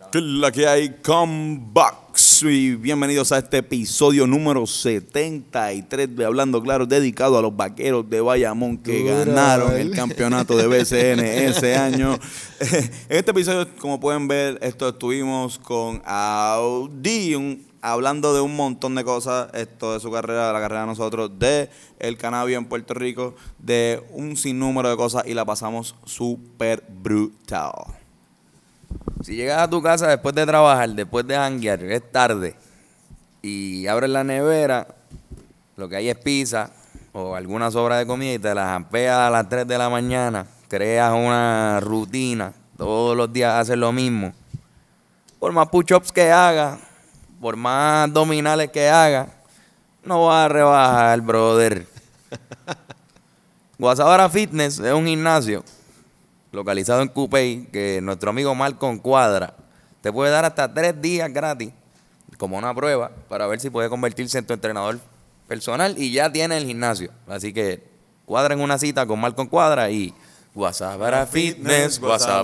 ¿Qué es la que hay, comebacks? Y bienvenidos a este episodio número 73 de Hablando Claro, dedicado a los vaqueros de Bayamón que ganaron el campeonato de BCN ese año. En este episodio, como pueden ver, estuvimos con Audi, hablando de un montón de cosas, esto de su carrera, de la carrera de nosotros, de el cannabis en Puerto Rico, de un sinnúmero de cosas y la pasamos súper brutal. Si llegas a tu casa después de trabajar, después de janguear, es tarde, y abres la nevera, lo que hay es pizza o alguna sobra de comida y te la jampeas a las 3 de la mañana, creas una rutina, todos los días haces lo mismo. Por más push-ups que hagas, por más abdominales que hagas, no vas a rebajar, brother. Guasabara Fitness es un gimnasio localizado en Cupey, que nuestro amigo Malcolm cuadra. Te puede dar hasta 3 días gratis, como una prueba, para ver si puede convertirse en tu entrenador personal y ya tiene el gimnasio. Así que cuadren una cita con Malcolm Cuadra y Guasabara Fitness,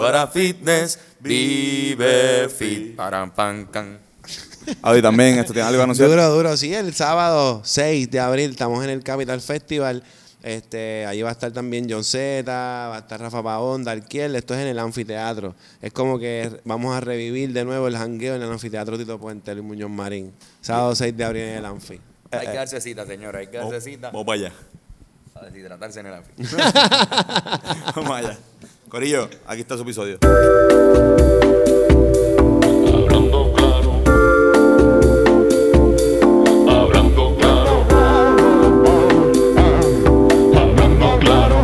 vive fit, param, pam, can. Audi también, esto tiene algo que anunciar. Duro, sí, el sábado 6 de abril estamos en el Capital Festival. Allí va a estar también John Z, va a estar Rafa Pavón, Darkiel. Esto es en el anfiteatro. Es como que vamos a revivir de nuevo el jangueo en el anfiteatro Tito Puente, Luis Muñoz Marín. Sábado 6 de abril en el anfi. Hay que darse cita, señora, hay que darse cita. Vamos para allá. A deshidratarse en el anfi. Vamos allá. Corillo, aquí está su episodio. Hablando claro. Hablando claro.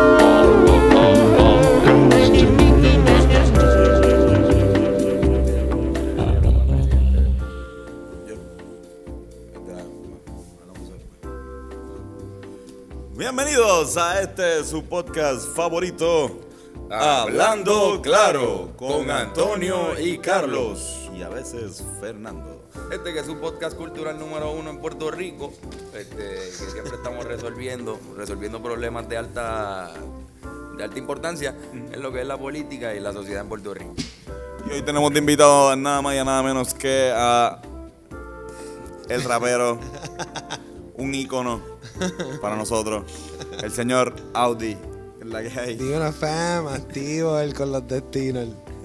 Bienvenidos a su podcast favorito, Hablando Claro, con Antonio y Carlos. Y a veces Fernando. Que es un podcast cultural número 1 en Puerto Rico, que siempre estamos resolviendo problemas de alta importancia en lo que es la política y la sociedad en Puerto Rico. Y hoy tenemos de invitado nada más y nada menos que a el rapero, un ícono para nosotros, el señor Audi. Es la que hay. Digo una fama, activo él con los destinos.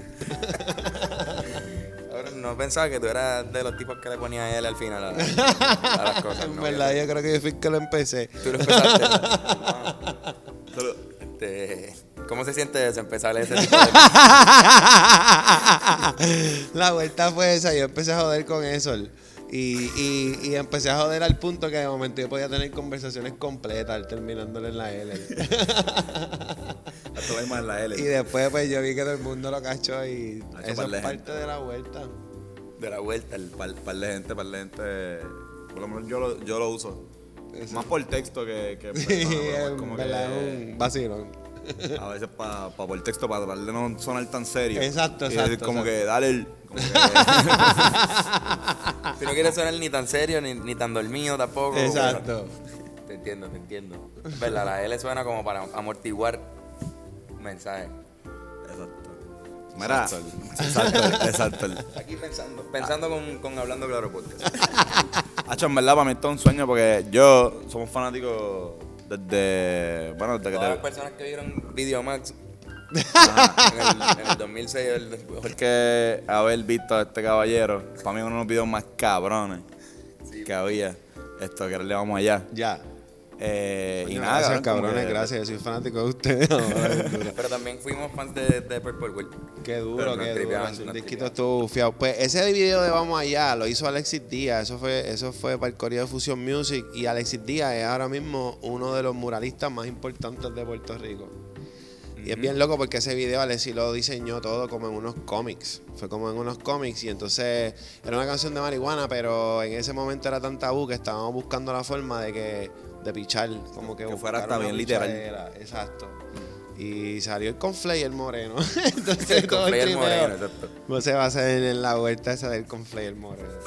Ahora no pensaba que tú eras de los tipos que le ponía a él al final a las cosas. En ¿no? verdad, yo creo que yo fui el que lo empecé. Tú lo empezaste. ¿Cómo se siente eso, empezar ese tipo de La vuelta fue esa, yo empecé a joder con eso. Y empecé a joder al punto que de momento yo podía tener conversaciones completas terminándole en la L. Esto va más en la L. Y después pues yo vi que todo el mundo lo cachó y Hacho, eso par de es parte gente. de la vuelta. de la vuelta? Par de gente. Por lo menos yo lo uso. Eso. Más por texto que Sí, persona, en como verdad, que un vacilón. a veces por texto, para tratar de no sonar tan serio. Exacto, Y decir como que dale el... Como que, Si no quieres sonar ni tan serio ni tan dormido tampoco. Exacto. Te entiendo. ¿Verdad? La L suena como para amortiguar un mensaje. exacto. Mira, exacto. Aquí pensando con Hablando Claro Podcast. Hacho, en verdad, para mí esto es un sueño porque somos fanáticos desde que Todas las personas que vieron Videomax en el 2006, porque haber visto a este caballero, para mí uno de los videos más cabrones que había, que le vamos allá. Ya. Y Coño, nada, gracias, cabrón, cabrones, como que- gracias. Yo soy fanático de ustedes. pero también fuimos fans de Purple World. Qué duro, Pero nos qué tripeaban, duro. El nos disquito tripeaban. estuvo fiado. Pues ese video de Vamos Allá lo hizo Alexis Díaz. Eso fue para el Correo de Fusion Music. Y Alexis Díaz es ahora mismo uno de los muralistas más importantes de Puerto Rico. Y es bien loco porque ese video Alexis lo diseñó todo como en unos cómics. Fue como en unos cómics y entonces era una canción de marihuana, pero en ese momento era tan tabú que estábamos buscando la forma de pichar, como que fuera buscar hasta una bien literal. pichadera. Exacto. Y salió el Conflay el moreno. Entonces Con todo el Player tripeo Moreno, exacto. no se va a hacer en la vuelta esa del Conflay el moreno.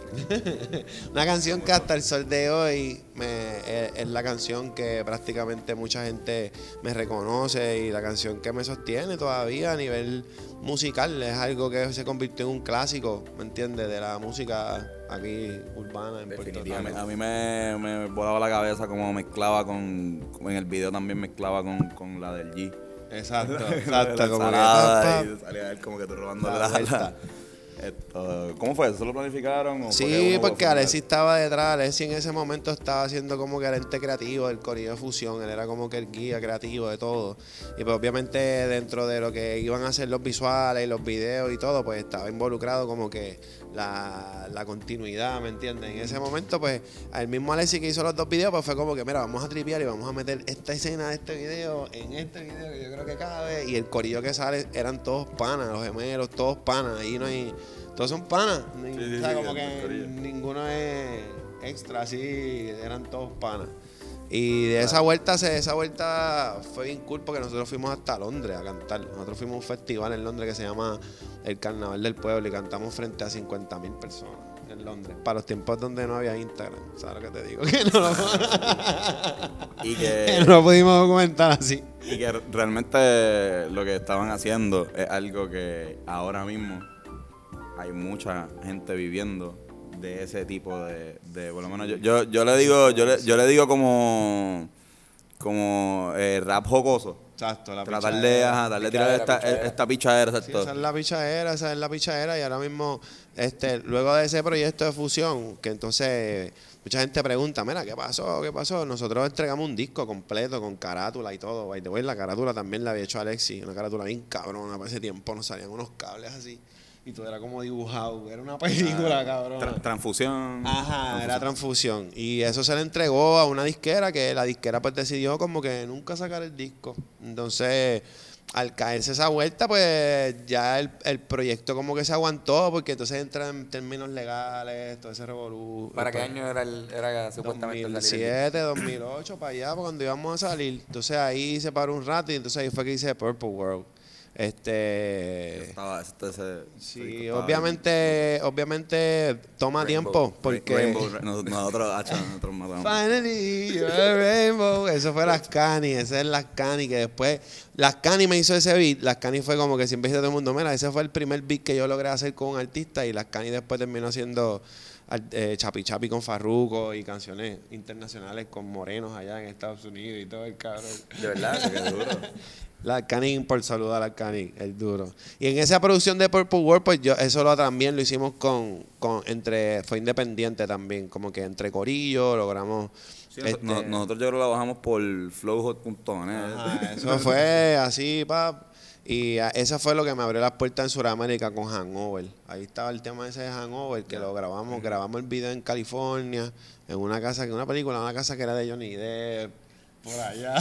Una canción que hasta el sol de hoy es la canción que prácticamente mucha gente me reconoce y la canción que me sostiene todavía a nivel musical. Es algo que se convirtió en un clásico, ¿me entiendes? De la música aquí urbana en Puerto Rico. A mí me volaba la cabeza como mezclaba en el video también mezclaba con la del G. Exacto, La exacto. Como ensalada, que, y salía él como que tú robándole la vuelta. ¿Cómo fue? ¿Eso lo planificaron? ¿O Sí, fue porque Alexis estaba detrás. Alexis en ese momento estaba haciendo como que el ente creativo del corillo de fusión. Él era como que el guía creativo de todo. Y pues obviamente dentro de lo que iban a hacer los visuales y los videos y todo, pues estaba involucrado como que la continuidad, ¿me entiendes? En ese momento, pues, el mismo Alexis que hizo los dos videos, pues fue como que, mira, vamos a tripear y vamos a meter esta escena de este video en este video que yo creo que cabe. Y el corillo que sale eran todos panas, los gemelos, todos panas. Ahí no hay... Todos son panas. O sea, como que ninguno es extra, así, eran todos panas. Y de esa vuelta fue bien cool porque nosotros fuimos hasta Londres a cantar. Nosotros fuimos a un festival en Londres que se llama el Carnaval del Pueblo y cantamos frente a 50,000 personas en Londres. Para los tiempos donde no había Instagram. ¿Sabes lo que te digo? Que no lo, que no lo pudimos documentar así. Y que realmente lo que estaban haciendo es algo que ahora mismo hay mucha gente viviendo de ese tipo de por lo menos yo le digo como rap jocoso. Exacto, la Tratar de darle tirar esta pichadera, Sí, exacto. esa es la pichadera y ahora mismo, luego de ese proyecto de fusión, que entonces mucha gente pregunta, mira, ¿qué pasó? ¿Qué pasó? Nosotros entregamos un disco completo con carátula y todo. By the way, la carátula también la había hecho Alexis, una carátula bien cabrona, para ese tiempo nos salían unos cables así. Y todo era como dibujado, era una película, cabrón. Transfusión. Ajá, era transfusión. Y eso se le entregó a una disquera que la disquera pues decidió como que nunca sacar el disco. Entonces, al caerse esa vuelta, pues ya el proyecto como que se aguantó, porque entonces entran en términos legales, todo ese revolú. ¿Para qué año era supuestamente 2007, 2008, para allá, para cuando íbamos a salir. Entonces ahí se paró un rato y entonces ahí fue que hice Purple World. Sí, obviamente toma tiempo porque nosotros matamos. Finally you're a rainbow. Eso fue Las Cani, ese es Las Cani, que después Las Cani me hizo ese beat. Las Cani fue como que siempre dice todo el mundo, mira, ese fue el primer beat que yo logré hacer con un artista y Las Cani después terminó haciendo Chapi Chapi con Farruko y canciones internacionales con morenos allá en Estados Unidos y todo el cabrón. De verdad, qué duro. La Cani, por saludar a Cani, el duro. Y en esa producción de Purple World, pues también lo hicimos fue independiente también, como que entre corillo, logramos. Sí, nosotros yo creo que la bajamos por flowhot.net. Eso fue así, pap. Y eso fue lo que me abrió las puertas en Sudamérica con Hangover. Ahí estaba el tema ese de Hangover, que lo grabamos el video en California, en una casa que era de Johnny Depp. Por allá.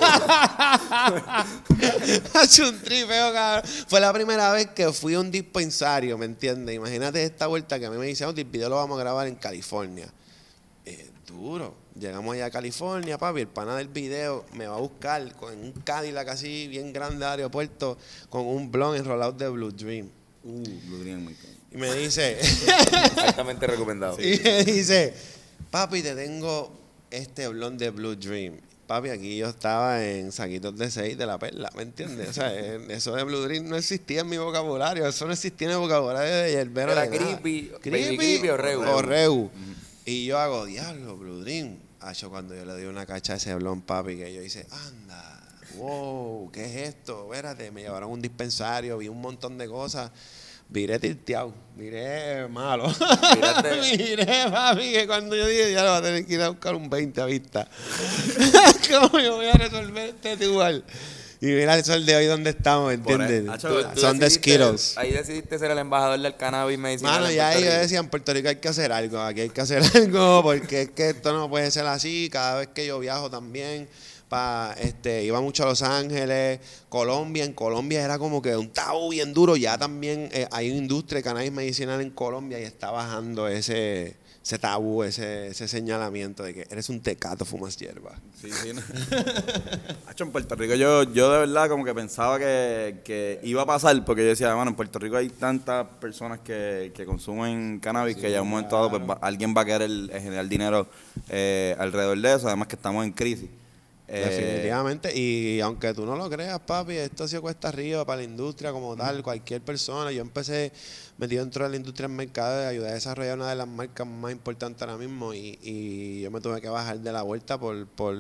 Hace un tripeo, cabrón. Fue la primera vez que fui a un dispensario, ¿me entiendes? Imagínate esta vuelta que a mí me dijeron, el video lo vamos a grabar en California. Duro. Llegamos allá a California, papi, el pana del video me va a buscar con un Cadillac así bien grande de aeropuerto con un blond enrolado de Blue Dream. Blue Dream, muy bien. Y me dice... Exactamente recomendado. Y me dice, papi, te tengo este blond de Blue Dream. Papi, aquí yo estaba en saquitos de 6 de la perla, ¿me entiendes? O sea, eso de Blue Dream no existía en mi vocabulario, eso no existía en el vocabulario de Yerbero. Era creepy o Reu. O Reu. Y yo hago, diablo, Blue Dream. Cuando yo le doy una cacha a ese blond, papi, que yo hice, anda, wow, ¿qué es esto? Espérate, me llevaron a un dispensario, vi un montón de cosas. Viré tilteado, viré malo. Miré, papi, que cuando yo dije, ya lo va a tener que ir a buscar un 20 a vista. ¿Cómo yo voy a resolver este igual? Y mira el sol de hoy donde estamos, ¿entiendes? Son de Skittles. Ahí decidiste ser el embajador del cannabis medicinal. Mano, ya ellos decían, en Puerto Rico hay que hacer algo, aquí hay que hacer algo, porque es que esto no puede ser así. Cada vez que yo viajo también, iba mucho a Los Ángeles, Colombia. En Colombia era como que un tabú bien duro. Ya también hay una industria de cannabis medicinal en Colombia y está bajando ese tabú, ese señalamiento de que eres un tecato, fumas hierba. Sí, sí. No. Hacho, en Puerto Rico yo de verdad como que pensaba que iba a pasar, porque yo decía, bueno, en Puerto Rico hay tantas personas que consumen cannabis que ya en un momento dado pues, alguien va a querer generar dinero alrededor de eso, además que estamos en crisis. Definitivamente, y aunque tú no lo creas, papi, esto ha sido cuesta arriba para la industria como tal, cualquier persona. Yo empecé metido dentro de la industria del mercado y ayudé a desarrollar una de las marcas más importantes ahora mismo y yo me tuve que bajar de la vuelta por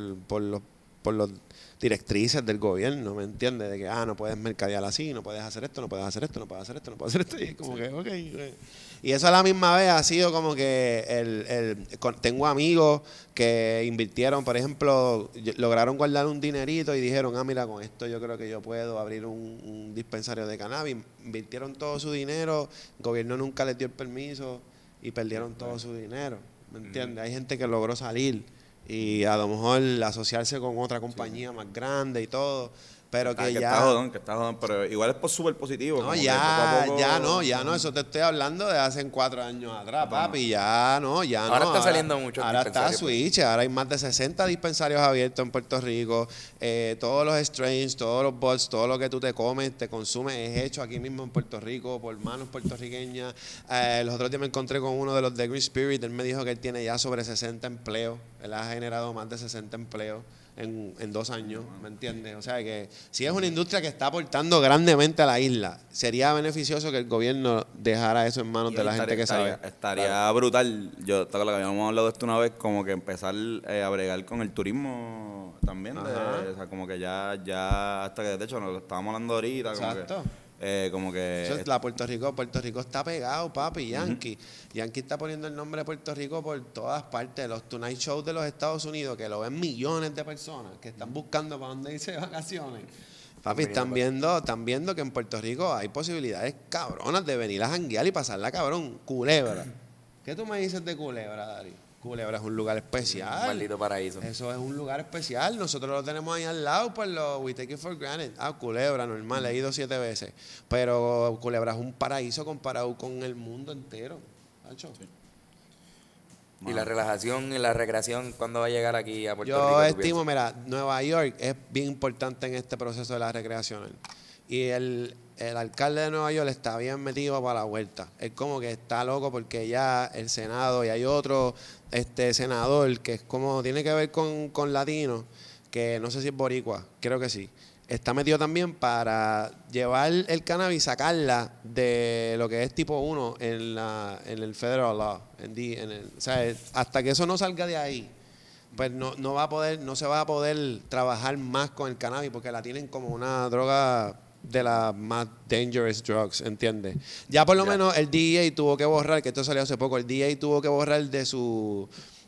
los directrices del gobierno, ¿me entiendes? De que, no puedes mercadear así, no puedes hacer esto, no puedes hacer esto, no puedes hacer esto, no puedes hacer esto, y como que, ok. Y eso a la misma vez ha sido como que tengo amigos que invirtieron, por ejemplo, lograron guardar un dinerito y dijeron, mira, con esto yo creo que yo puedo abrir un dispensario de cannabis. Invirtieron todo su dinero, el gobierno nunca les dio el permiso y perdieron todo su dinero, ¿me entiendes? Hay gente que logró salir y a lo mejor asociarse con otra compañía más grande y todo. Pero que está jodón, pero igual es súper positivo. No, ya no, eso te estoy hablando de hace 4 años atrás, papi, ya no. Ahora está saliendo mucho. Ahora está Switch, ahora hay más de 60 dispensarios abiertos en Puerto Rico, todos los strains, todos los buds, todo lo que tú te comes, te consumes, es hecho aquí mismo en Puerto Rico, por manos puertorriqueñas. Los otros días me encontré con uno de los de Green Spirit, él me dijo que él tiene ya sobre 60 empleos, él ha generado más de 60 empleos en 2 años, ¿me entiendes? O sea que si es una industria que está aportando grandemente a la isla, sería beneficioso que el gobierno dejara eso en manos de la gente que sabe. Estaría brutal. Yo, que habíamos hablado de esto una vez, como que empezar a bregar con el turismo también. O sea, como que ya hasta que, de hecho, nos lo estábamos hablando ahorita. Exacto. Como que eso es Puerto Rico está pegado, papi. Yankee está poniendo el nombre de Puerto Rico por todas partes. Los Tonight Shows de los Estados Unidos, que lo ven millones de personas que están buscando para dónde irse de vacaciones. Papi, están viendo que en Puerto Rico hay posibilidades cabronas de venir a janguear y pasarla cabrón. Culebra. ¿Qué tú me dices de Culebra, Dari? Culebra es un lugar especial. Un maldito paraíso. Eso es un lugar especial. Nosotros lo tenemos ahí al lado, pues we take it for granted. Culebra, normal, he ido 7 veces. Pero Culebra es un paraíso comparado con el mundo entero. Sí. ¿Y la relajación y la recreación cuándo va a llegar aquí a Puerto Rico? Yo estimo, mira, Nueva York es bien importante en este proceso de la recreación. Y el alcalde de Nueva York está bien metido para la vuelta. Es como que está loco porque ya el Senado y hay otro senador que es como tiene que ver con latinos, que no sé si es boricua, creo que sí. Está metido también para llevar el cannabis y sacarla de lo que es tipo 1 en el federal law. O sea, hasta que eso no salga de ahí, pues no se va a poder trabajar más con el cannabis porque la tienen como una droga de las más dangerous drugs, ¿entiendes? Ya por lo menos el DEA tuvo que borrar, que esto salió hace poco, el DEA tuvo que borrar de su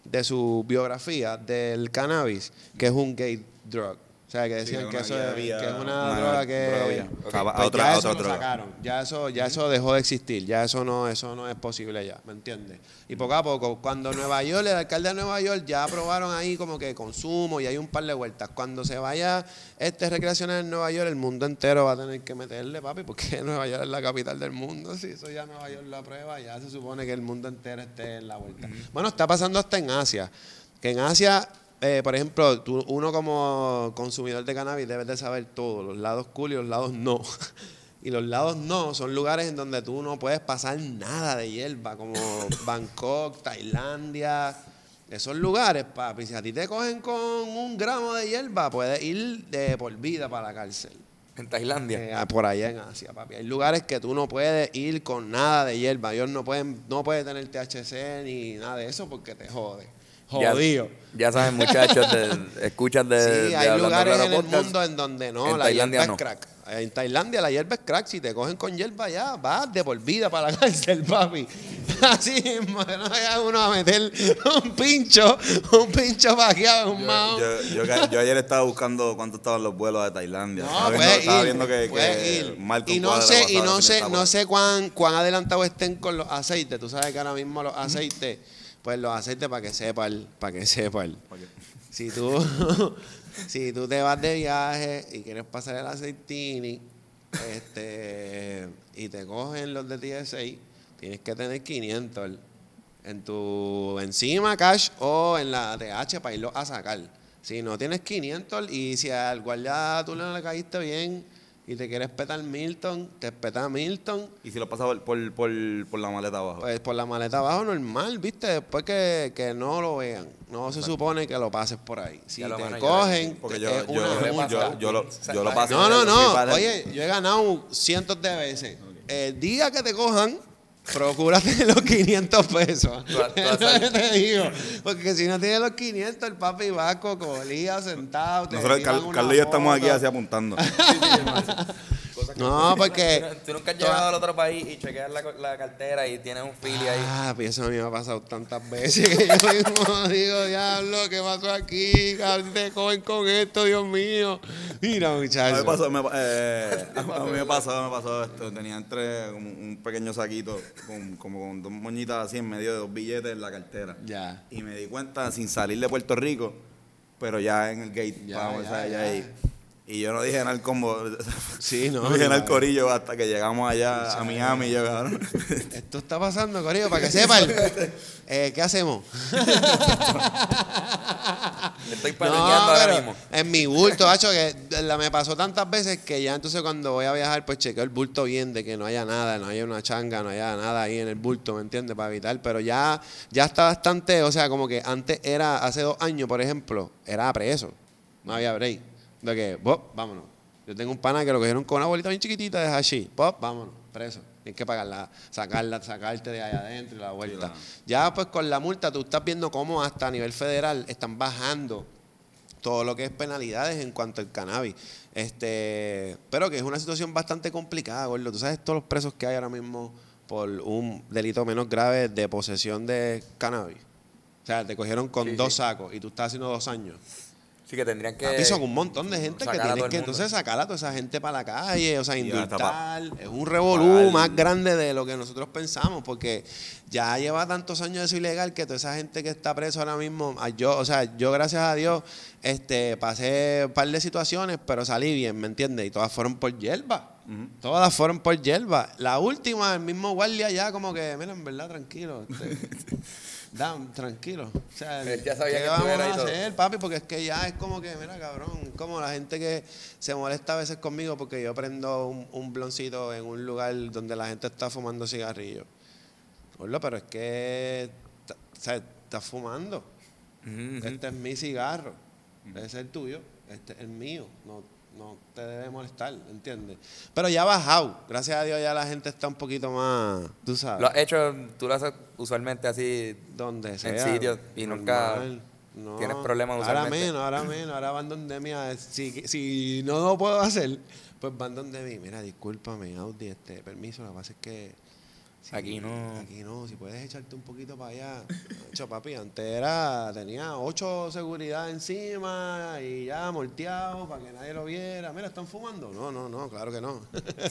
biografía del cannabis, que es un gay drug. O sea, que decían que eso que es una droga que ya eso lo sacaron, ya eso dejó de existir, ya eso no es posible ya, ¿me entiendes? Y poco a poco, cuando Nueva York, el alcalde de Nueva York ya aprobaron ahí como que consumo y hay un par de vueltas. Cuando se vaya recreacional en Nueva York, el mundo entero va a tener que meterle, papi, porque Nueva York es la capital del mundo. Si eso ya Nueva York lo aprueba, ya se supone que el mundo entero esté en la vuelta. Bueno, está pasando hasta en Asia, que en Asia... por ejemplo, uno como consumidor de cannabis debes de saber todo, los lados cool y los lados no. Y los lados no son lugares en donde tú no puedes pasar nada de hierba, como Bangkok, Tailandia. Esos lugares, papi, si a ti te cogen con 1 gramo de hierba, puedes ir de por vida para la cárcel. En Tailandia. Por allá en Asia, papi. Hay lugares que tú no puedes ir con nada de hierba. Ellos no pueden tener THC ni nada de eso porque te jode. Jodido. Ya saben, muchachos, escuchas de sí, hay lugares en el podcast, mundo en donde no, en la Tailandia hierba no. es crack. En Tailandia la hierba es crack. Si te cogen con hierba ya, vas de por vida para la cárcel, papi. Así mismo, no vaya uno a meter un pincho vaqueado en un mao. Yo ayer estaba buscando cuánto estaban los vuelos de Tailandia. No, estaba viendo que y no sé cuán adelantado estén con los aceites. Tú sabes que ahora mismo los aceites... Pues los aceites para que sepa si tú si tú te vas de viaje y quieres pasar el aceitini, y te cogen los de TSA, tienes que tener 500 en tu encima cash o en la ATH para irlo a sacar. Si no tienes 500 y si al guardia tú no le caíste bien y te quieres petar Milton, te peta Milton. Y si lo pasas por la maleta abajo. Pues por la maleta abajo normal, ¿viste? Después que no lo vean. No se supone que lo pases por ahí. Si Ya lo te van a cogen, Porque es una multa. yo lo pasé. No. Oye, yo he ganado cientos de veces. El día que te cojan, procúrate los 500 pesos. Tú has Es lo que te digo. Porque si no tienes los 500, el papi va a cocolía sentado. te Nosotros, tiran una Carlos y yo estamos aquí foto. así apuntando. No, porque... Tú nunca has llegado al otro país y chequeas la cartera y tienes un fili ahí. Ah, pues eso a mí me ha pasado tantas veces que yo mismo digo, diablo, ¿qué pasó aquí? Cabrón, te cogen con esto, Dios mío. Mira, A mí muchachos. me pasó, a mí me pasó esto. Tenía entre como un pequeño saquito como con dos moñitas así en medio de dos billetes en la cartera. Ya. Y me di cuenta sin salir de Puerto Rico, pero ya en el gate. Ya. Ahí. Y yo no dije nada al combo. Sí, no. No dije nada al ya. corillo hasta que llegamos allá a Miami. Y yo, cabrón. Esto está pasando, Corillo, para que sepan. ¿Qué hacemos? Estoy paniqueando ahora mismo. en mi bulto, hacho, que me pasó tantas veces que ya entonces cuando voy a viajar, pues chequeo el bulto bien, de que no haya nada, no haya una changa, no haya nada ahí en el bulto, ¿me entiendes? Para evitar, pero ya está bastante, o sea, como que antes era, hace 2 años, por ejemplo, era preso, no había break, de que, vámonos. Yo tengo un pana que lo cogieron con una bolita bien chiquitita de hashish, vámonos, preso. Tienes que pagarla, sacarte de ahí adentro y la vuelta. Claro. Ya pues con la multa tú estás viendo cómo hasta a nivel federal están bajando todo lo que es penalidades en cuanto al cannabis. Pero que es una situación bastante complicada, gordo. Tú sabes todos los presos que hay ahora mismo por un delito menos grave de posesión de cannabis. O sea, te cogieron con 2 sacos y tú estás haciendo 2 años. Sí que tendrían que... Papi, son un montón de gente que sacar a todo tienes el que mundo. entonces sacar a toda esa gente para la calle, o sea, Y hasta indultar. Es un revolú pagar. más grande de lo que nosotros pensamos, porque ya lleva tantos años de eso ilegal que toda esa gente que está preso ahora mismo, yo gracias a Dios pasé un par de situaciones, pero salí bien, ¿me entiendes? Y todas fueron por hierba. Todas fueron por hierba. La última, el mismo guardia ya como que, mira, en verdad, tranquilo. Tranquilo. O sea, Él ya sabía ¿qué que vamos estuviera a y todo. hacer, papi? Porque es que ya es como que, mira, cabrón, como la gente que se molesta a veces conmigo porque yo prendo un bloncito en un lugar donde la gente está fumando cigarrillos. Gordo, pero es que, estás fumando. Este es mi cigarro. Ese es el tuyo. Este es el mío. No te debe molestar, ¿entiendes? Pero ya ha bajado. Gracias a Dios ya la gente está un poquito más, tú sabes. Lo has hecho, tú lo haces usualmente así Donde sea. en sitios y nunca No. tienes problemas Ahora usualmente. menos, ahora van donde mí. Si no lo puedo hacer, pues van donde mí. Mira, discúlpame, Audi, permiso, lo que pasa es que Aquí no. Aquí no, si puedes echarte un poquito para allá. Hecho, papi, antes tenía 8 seguridad encima y ya molteado para que nadie lo viera. Mira, ¿están fumando? No, claro que no.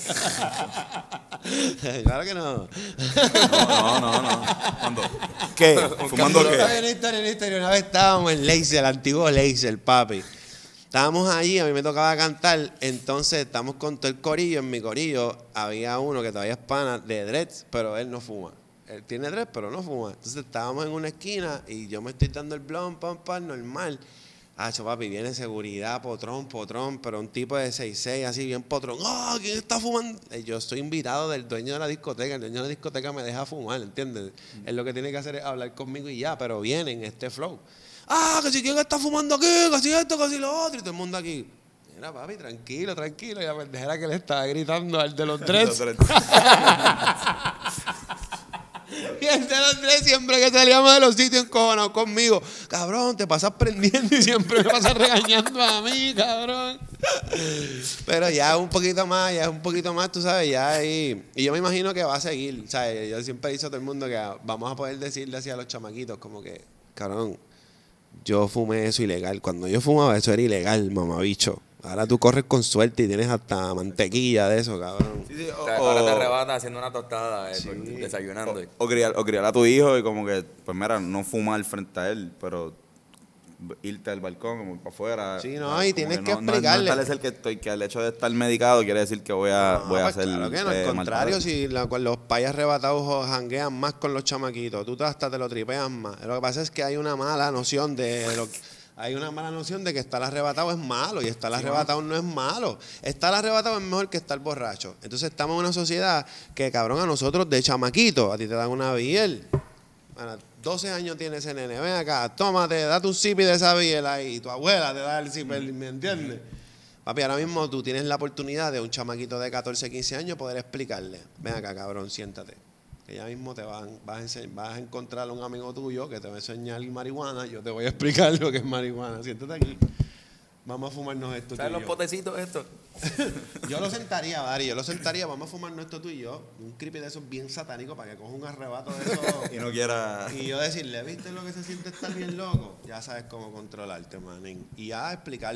Claro que no. No. ¿Cuándo? ¿Qué? ¿Fumando qué? Una historia. Una vez estábamos en Laser, el antiguo Laser, papi. Estábamos allí, a mí me tocaba cantar, entonces estamos con todo el corillo. En mi corillo había uno que todavía es pana de dreads, pero él no fuma. Él tiene dreads, pero no fuma. Entonces estábamos en una esquina y yo me estoy dando el blon, pam, normal. Papi, viene seguridad, potrón, pero un tipo de 6'6", así bien potrón. ¡Oh, quién está fumando! Yo soy invitado del dueño de la discoteca. El dueño de la discoteca me deja fumar, ¿entiendes? Él lo que tiene que hacer es hablar conmigo y ya, pero viene en este flow. Que si quién está fumando aquí, que si esto, que si lo otro, y todo el mundo aquí. Mira, papi, tranquilo. Y la pendejera que le estaba gritando al de los dreads. Y el de los dreads siempre que salíamos de los sitios encojonados conmigo. Cabrón, te pasas prendiendo y siempre me pasas regañando a mí, cabrón. Pero ya un poquito más, tú sabes, ya ahí. Y yo me imagino que va a seguir, ¿sabes? Yo siempre he dicho a todo el mundo que vamos a poder decirle así a los chamaquitos, como que, cabrón, yo fumé eso ilegal. Cuando yo fumaba eso era ilegal, mamabicho. Ahora tú corres con suerte y tienes hasta mantequilla de eso, cabrón. Sí, O sea, ahora te arrebatan haciendo una tostada, desayunando. O criar a tu hijo y como que, pues mira, no fumar frente a él, pero irte al balcón, como para afuera. Sí, no, ¿sabes? y Como tienes que no explicarle. es establecer que el hecho de estar medicado quiere decir que voy a Pues hacer. claro que no, al contrario, si los payas arrebatados janguean más con los chamaquitos, tú hasta te lo tripeas más. Lo que pasa es que hay una mala noción de que estar arrebatado es malo y estar arrebatado no es malo. Estar arrebatado es mejor que estar borracho. Entonces estamos en una sociedad que, cabrón, a nosotros de chamaquito, a ti te dan una biel. Bueno, 12 años tiene ese nene, ven acá, tómate, date un sipi de esa biel ahí, y tu abuela te da el sipi, ¿me entiendes? Papi, ahora mismo tú tienes la oportunidad de un chamaquito de 14, 15 años poder explicarle, ven acá, cabrón, siéntate. Que ya mismo vas a encontrar a un amigo tuyo que te va a enseñar marihuana, yo te voy a explicar lo que es marihuana, siéntate aquí. Vamos a fumarnos esto. ¿Sabes los potecitos estos? Yo lo sentaría, vamos a fumarnos esto tú y yo, un creepy de esos bien satánico para que coja un arrebato de eso. Y no quiera. Y yo decirle, ¿viste lo que se siente estar bien loco? Ya sabes cómo controlarte, manín. Y ya explicar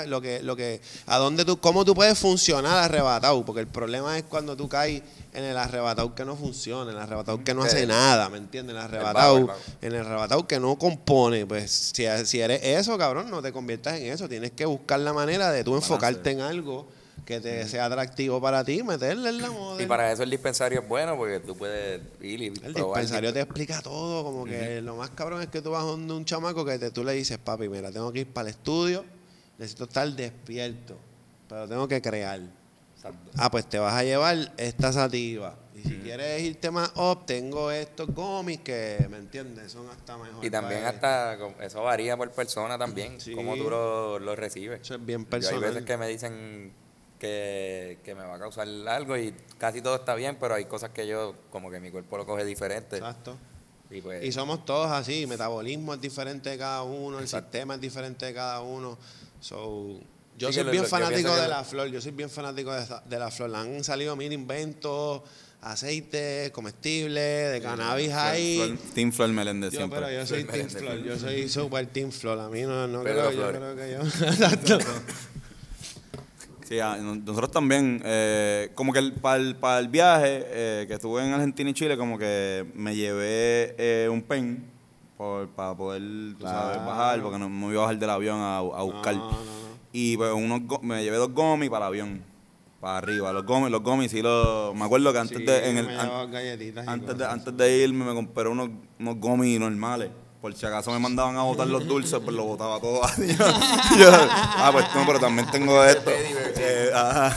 cómo tú puedes funcionar arrebatado, porque el problema es cuando tú caes en el arrebatado que no funciona, en el arrebatado que no hace nada, ¿me entiendes? En el arrebatado que no compone. Pues si eres eso, cabrón, no te conviertas en eso. Tienes que buscar la manera de tú enfocarte en algo que te sea atractivo para ti, meterle en la moda. Y para eso el dispensario es bueno porque tú puedes ir y El probar. dispensario te explica todo, como que lo más cabrón es que tú vas donde un chamaco que tú le dices, papi, mira, tengo que ir para el estudio, necesito estar despierto, pero tengo que crear. Exacto. Ah, pues te vas a llevar esta sativa. Y si quieres irte más up, tengo estos gomis que, ¿me entiendes? Son hasta mejor. Y también eso varía por persona también, Sí. cómo tú lo recibes. Eso es bien Yo personal. hay veces que me dicen que me va a causar algo y casi todo está bien, pero hay cosas que yo, como que mi cuerpo lo coge diferente. Exacto. Y pues, Y somos todos así, metabolismo es diferente de cada uno, el Exacto. sistema es diferente de cada uno. Yo Sí, soy que bien yo fanático pienso que de la flor, yo soy bien fanático de la flor. Han salido mil inventos, aceites, comestibles, de cannabis ahí. Team Flor Meléndez Pero siempre. yo soy Flor Team Meléndez. Flor, yo soy super Team Flor. A mí no Pedro creo, yo Flores. creo que yo. Exacto. Sí, nosotros también, como que para el viaje que estuve en Argentina y Chile, como que me llevé un pen para poder, tú sabes, Claro. bajar, porque no me iba a bajar del avión a buscar. No. Y pues me llevé 2 gomis para el avión, para arriba. Los gomis sí me acuerdo que antes Sí, de, me llevaba galletitas y cosas. antes de irme me compré unos gomis normales. Por si acaso me mandaban a botar los dulces, pues lo botaba todo. Pues no, pero también tengo esto. Ajá.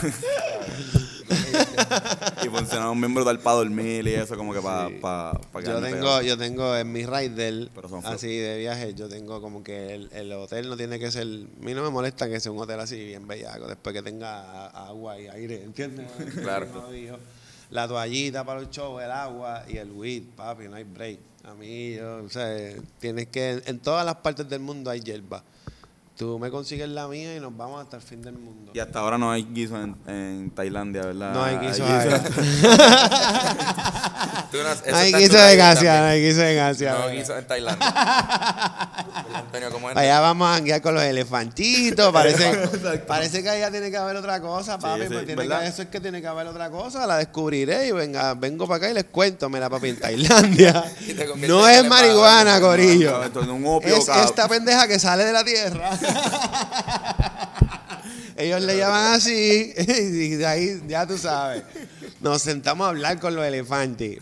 Y funcionaba bien brutal para dormir y eso, como que para Yo tengo en mi rider, Pero son así de viaje, yo tengo como que el hotel no tiene que ser. A mí no me molesta que sea un hotel así bien bellaco, después que tenga agua y aire, ¿entiendes? Claro. Como dijo. La toallita para los shows, el agua y el weed, papi, no hay break. A mí, o sea, tienes que. En todas las partes del mundo hay hierba. Tú me consigues la mía y nos vamos hasta el fin del mundo. Y hasta ahora no hay guiso en Tailandia, ¿verdad? No hay guiso. eso No hay está en guiso tu de país Asia, también. no hay guiso de Asia. No ¿verdad? guiso en Tailandia. Antonio, ¿cómo es? Allá vamos a janguear con los elefantitos. Parece que allá tiene que haber otra cosa, papi. Sí, pues ¿verdad? eso es que tiene que haber otra cosa. La descubriré y vengo para acá y les cuento. Mira, papi, en Tailandia Y te conviertes no en es el marihuana, corillo. No, esto es un opio, Es cabrón. esta pendeja que sale de la tierra. Ellos le llaman así y de ahí ya tú sabes. Nos sentamos a hablar con los elefantes.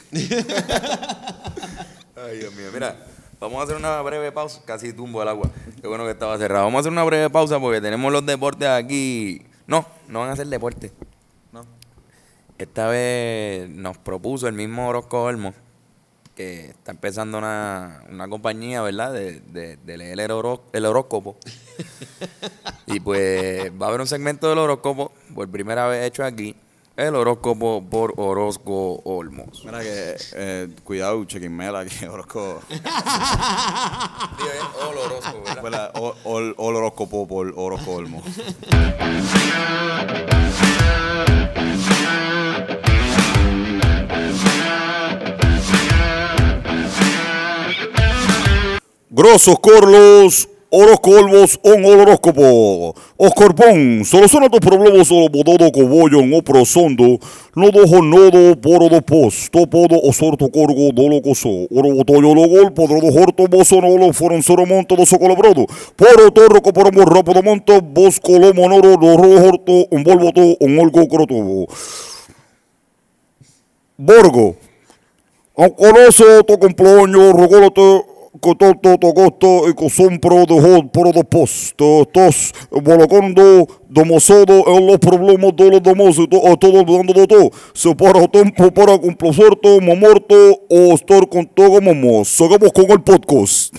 Ay, Dios mío. Mira, vamos a hacer una breve pausa. Casi tumbo el agua. Qué bueno que estaba cerrado. Vamos a hacer una breve pausa porque tenemos los deportes aquí. No van a hacer deportes. No. Esta vez nos propuso el mismo Orozco Olmos, que está empezando una compañía, ¿verdad? De leer el horóscopo. Y pues va a haber un segmento del horóscopo, por primera vez hecho aquí, el horóscopo por Orozco Olmos. Mira que, cuidado, chequinmela, que Orozco. Digo, el horóscopo, ¿verdad? Fue el horóscopo por Orozco Olmo. Grosos Corlos Horóscopos un horóscopo. Oscar Pon, soluciona tus problemas solo bododo cobollo o prosondo. No dojo nodo poro do pos. Topodo o sorto corgo dolo coso. Oro botoyo lo gol podro do horto boso no lo foron soromonto do socolobrodo. Poro torro coporo morropo do monto. Bos colo monoro do ro horto un volvoto un olgo crotobo. Borgo. Coloso to comploño rogoloto. Cototo, togosto, y cosompro de hot, pro do posto, tos, bolocondo, domosodo, en los problemas de los domosos, todo dando do todo, se para tiempo para complosorto, momorto, o estar con todo momos. Seguimos con el podcast.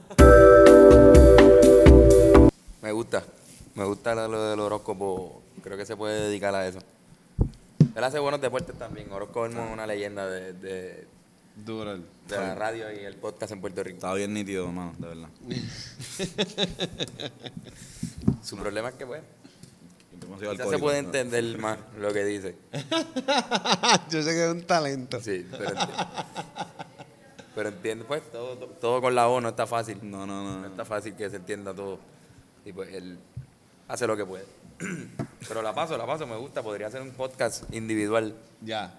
Me gusta lo del horóscopo, creo que se puede dedicar a eso. Él hace buenos deportes también, Orozco Olmo es una leyenda de la radio y el podcast en Puerto Rico. Está bien nítido, hermano, de verdad. Su problema es que, pues, Demasiado quizás se alcohólico, puede ¿no? entender más lo que dice. Yo sé que es un talento. Sí, pero entiende, pues, todo con la O no está fácil. No. No está fácil que se entienda todo. Y pues él hace lo que puede. Pero la paso, me gusta. Podría hacer un podcast individual. Ya.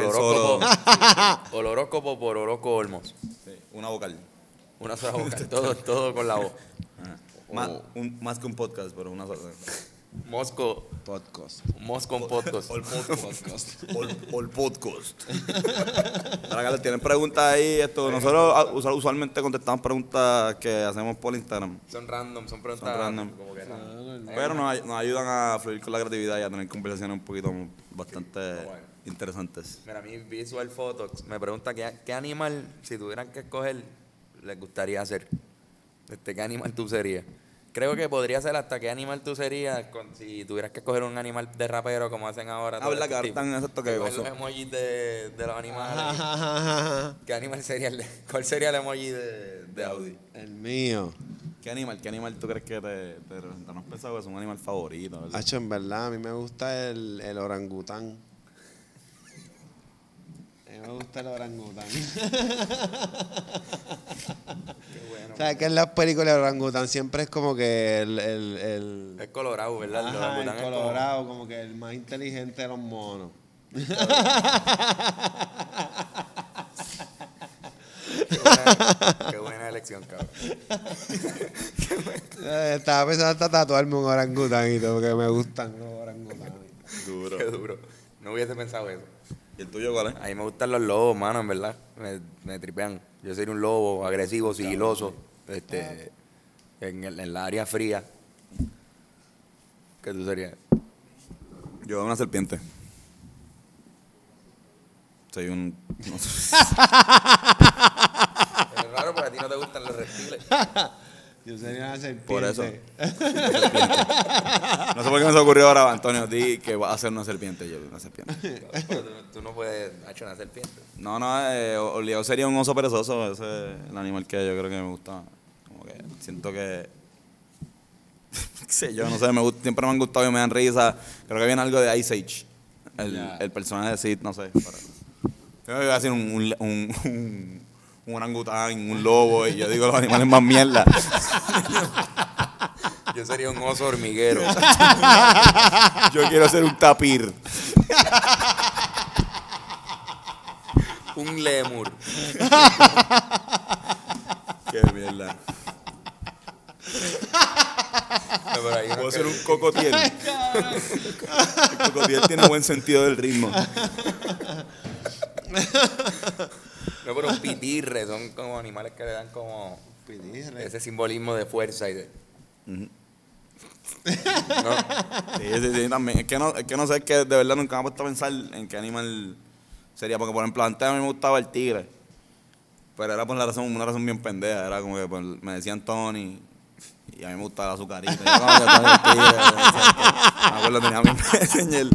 Horóscopo por Orozco Olmos. Sí, una vocal. Una sola boca, todo con la O. Más que un podcast, pero una sola. Mosco Podcast. en podcast. All podcast. Ahora que tienen preguntas ahí, nosotros usualmente contestamos preguntas que hacemos por Instagram. Son random, son preguntas Son random. como que random. Pero nos ayudan a fluir con la creatividad y a tener conversaciones un poquito bastante interesantes. Mira, a mí Visual Photos me pregunta qué animal, si tuvieran que escoger, les gustaría hacer. ¿Qué animal tú serías? Creo que podría ser hasta qué animal tú serías si tuvieras que escoger un animal de rapero como hacen ahora. Ah, ¿verdad? Que ahora están exacto que los emojis de los animales. ¿Qué animal sería cuál sería el emoji de Audi? El mío. ¿Qué animal tú crees que te representa? ¿No has pensado que es un animal favorito? ¿Verdad? Hacho, en verdad, a mí me gusta el orangután. A mí me gusta el orangután. ¿Sabes que en las películas el orangután siempre es como que el Es colorado, ¿verdad? ajá, orangután el es colorado, como que el más inteligente de los monos. Qué buena elección, cabrón. Estaba pensando hasta tatuarme un orangután y todo, porque me gustan los orangutanes. Duro. Qué duro. No hubiese pensado eso. ¿Y el tuyo cuál es? A mí me gustan los lobos, mano, en verdad. Me tripean. Yo sería un lobo agresivo, sigiloso, en la área fría. ¿Qué tú serías? Yo una serpiente. Soy un... No sé. Es raro porque a ti no te gustan los reptiles. Yo sería una serpiente. Por eso. No sé por qué me se ocurrió ahora, Antonio, di que va a ser una serpiente. Yo, una serpiente. Pero tú no puedes hacer una serpiente. No, obligado sería un oso perezoso. Ese es el animal que yo creo que me gusta. Como que siento que... qué sé yo, no sé, siempre me han gustado y me dan risa. Creo que viene algo de Ice Age. El personaje de Sid, no sé. Yo iba a decir un orangután, un lobo, y yo digo los animales más mierda. Yo sería un oso hormiguero. Yo quiero ser un tapir. Un lémur. Qué mierda. No, pero hay uno Puedo que- ser un cocotiel. El cocotiel tiene buen sentido del ritmo. No, pero un pitirre. Son como animales que le dan como ese simbolismo de fuerza y de... ¿No? Sí, también. Es que no sé, es que de verdad nunca me he puesto a pensar en qué animal sería. Porque, por ejemplo, antes a mí me gustaba el tigre. Pero era por una razón bien pendeja. Era como que me decían Tony. Y a mí me gustaba la azucarita. Yo, no, yo Tony el tigre. Me acuerdo, tenía mi Messenger.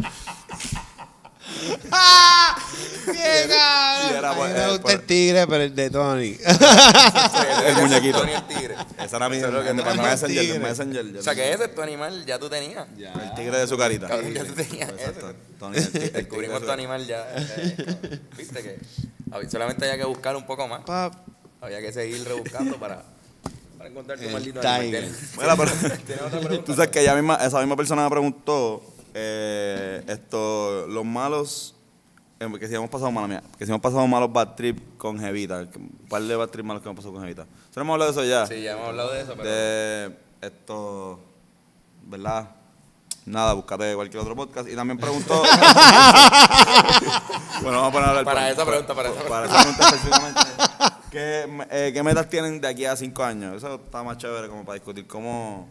¡Qué cabrón! Y era, A mí pues, me gusta pues- el tigre, pero el de Tony. El muñequito. Tony el tigre. Esa era mi Eso es lo que te el pasa. Messenger. tigre. El Messenger. O sea, que ese es tu animal, ya tú tenías. El tigre de azucarita. Cabrón, ya tú tenías Exacto. ese. Tony, el tigre de Descubrimos tu azucarita. animal ya. Viste que solamente había que buscar un poco más. Pap. Había que seguir rebuscando para Para encontrar tu El maldito Tiger. animal. Mira, pero ¿Tienes otra pregunta? tú sabes que esa misma persona me preguntó los malos, que si hemos pasado malos bad trip con Jevita. Un par de bad trip malos que hemos pasado con Jevita. ¿Sí hemos hablado de eso ya? Sí, ya hemos hablado de eso, pero... De esto, ¿verdad? Nada, búscate cualquier otro podcast. Y también preguntó... bueno, vamos a poner a hablar Para esa pregunta. Para esa pregunta específicamente. ¿Qué metas tienen de aquí a 5 años? Eso está más chévere como para discutir cómo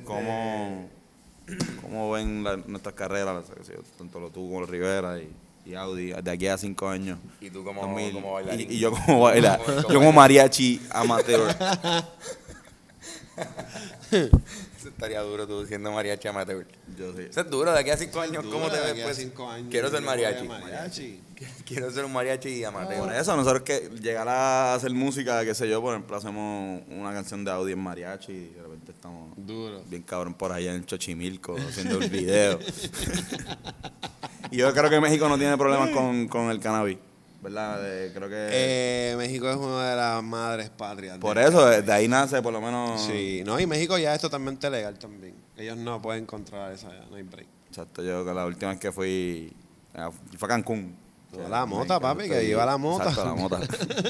ven nuestras carreras, tanto tú como los Rivera y Audi, de aquí a 5 años. Y tú como bailarín. Y yo como bailar. Yo como mariachi amateur. Eso estaría duro tú siendo mariachi amateur. Yo sí. Eso es duro, de aquí a 5 años, ¿cómo te De ves? aquí a Pues, 5 años, quiero ser yo mariachi. voy a mariachi. Quiero ser un mariachi Por amateur. eso, nosotros que llegar a hacer música, qué sé yo, por ejemplo, hacemos una canción de Audi en mariachi y de repente estamos Duro. bien cabrón por allá en Xochimilco haciendo el video. Y yo creo que México no tiene problemas con el cannabis, ¿verdad? Creo que... México es una de las madres patrias. por eso, de ahí nace por lo menos... Sí, no, y México ya es totalmente legal también. Ellos no pueden controlar esa, no hay break. Exacto, yo que la última vez que fue a Cancún. Viva la mota, papi, que viva la mota. Exacto, la mota.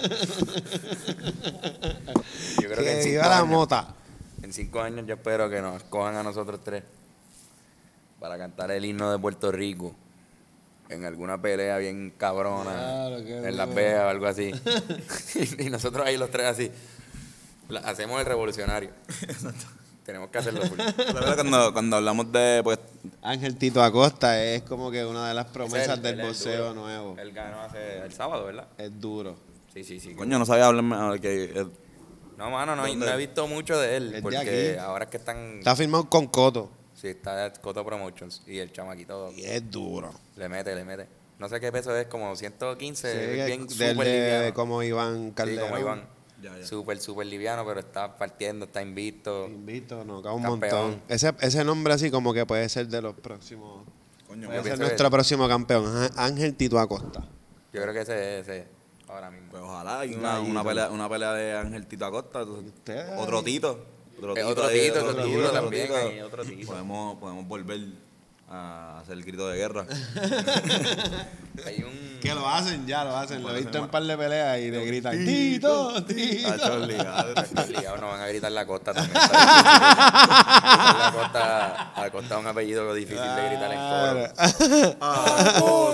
Yo creo que en Que 5 viva la años, mota. en 5 años yo espero que nos escojan a nosotros 3 para cantar el himno de Puerto Rico en alguna pelea bien cabrona, Claro, qué en Las duro. Vegas o algo así. y nosotros ahí los 3 así. Hacemos el revolucionario. Tenemos que hacerlo. La verdad, cuando hablamos de, pues, Ángel Tito Acosta es como que una de las promesas Él del es boxeo duro. nuevo. Él ganó el sábado, ¿verdad? Es duro. Sí. coño, no sabía hablar que... No, mano, no ¿Dónde? he visto mucho de él. Es de Porque aquí. ahora es que están... Está firmado con Coto. Sí, está Coto Promotions. Y el chamaquito Y es duro. le mete. No sé qué peso es, como 115. Sí, es bien del súper de liviano. como Iván Sí, Calderón. como Iván. Ya. Súper liviano, pero está partiendo, está invicto. Invito, no, cae un Campeón. montón. Ese nombre así como que puede ser de los próximos. Coño, Puede yo ser pienso nuestro que- próximo campeón. Ángel Tito Acosta. Yo creo que ese ahora mismo. pues ojalá hay Ahí, una pelea de Ángel Tito Acosta. Usted Otro ahí. Tito. Otro ahí, Tito, otro Tito Tito, también, otro ahí, otro Tito. Podemos volver a hacer el grito de guerra. Hay un... Que lo hacen, ya lo hacen. Lo he visto en un par de peleas y le gritan Tito, Tito, Tito. Tacho, obligado. Obligado, no van a gritar la costa también. Está difícil. La costa es un apellido difícil de gritar en coro.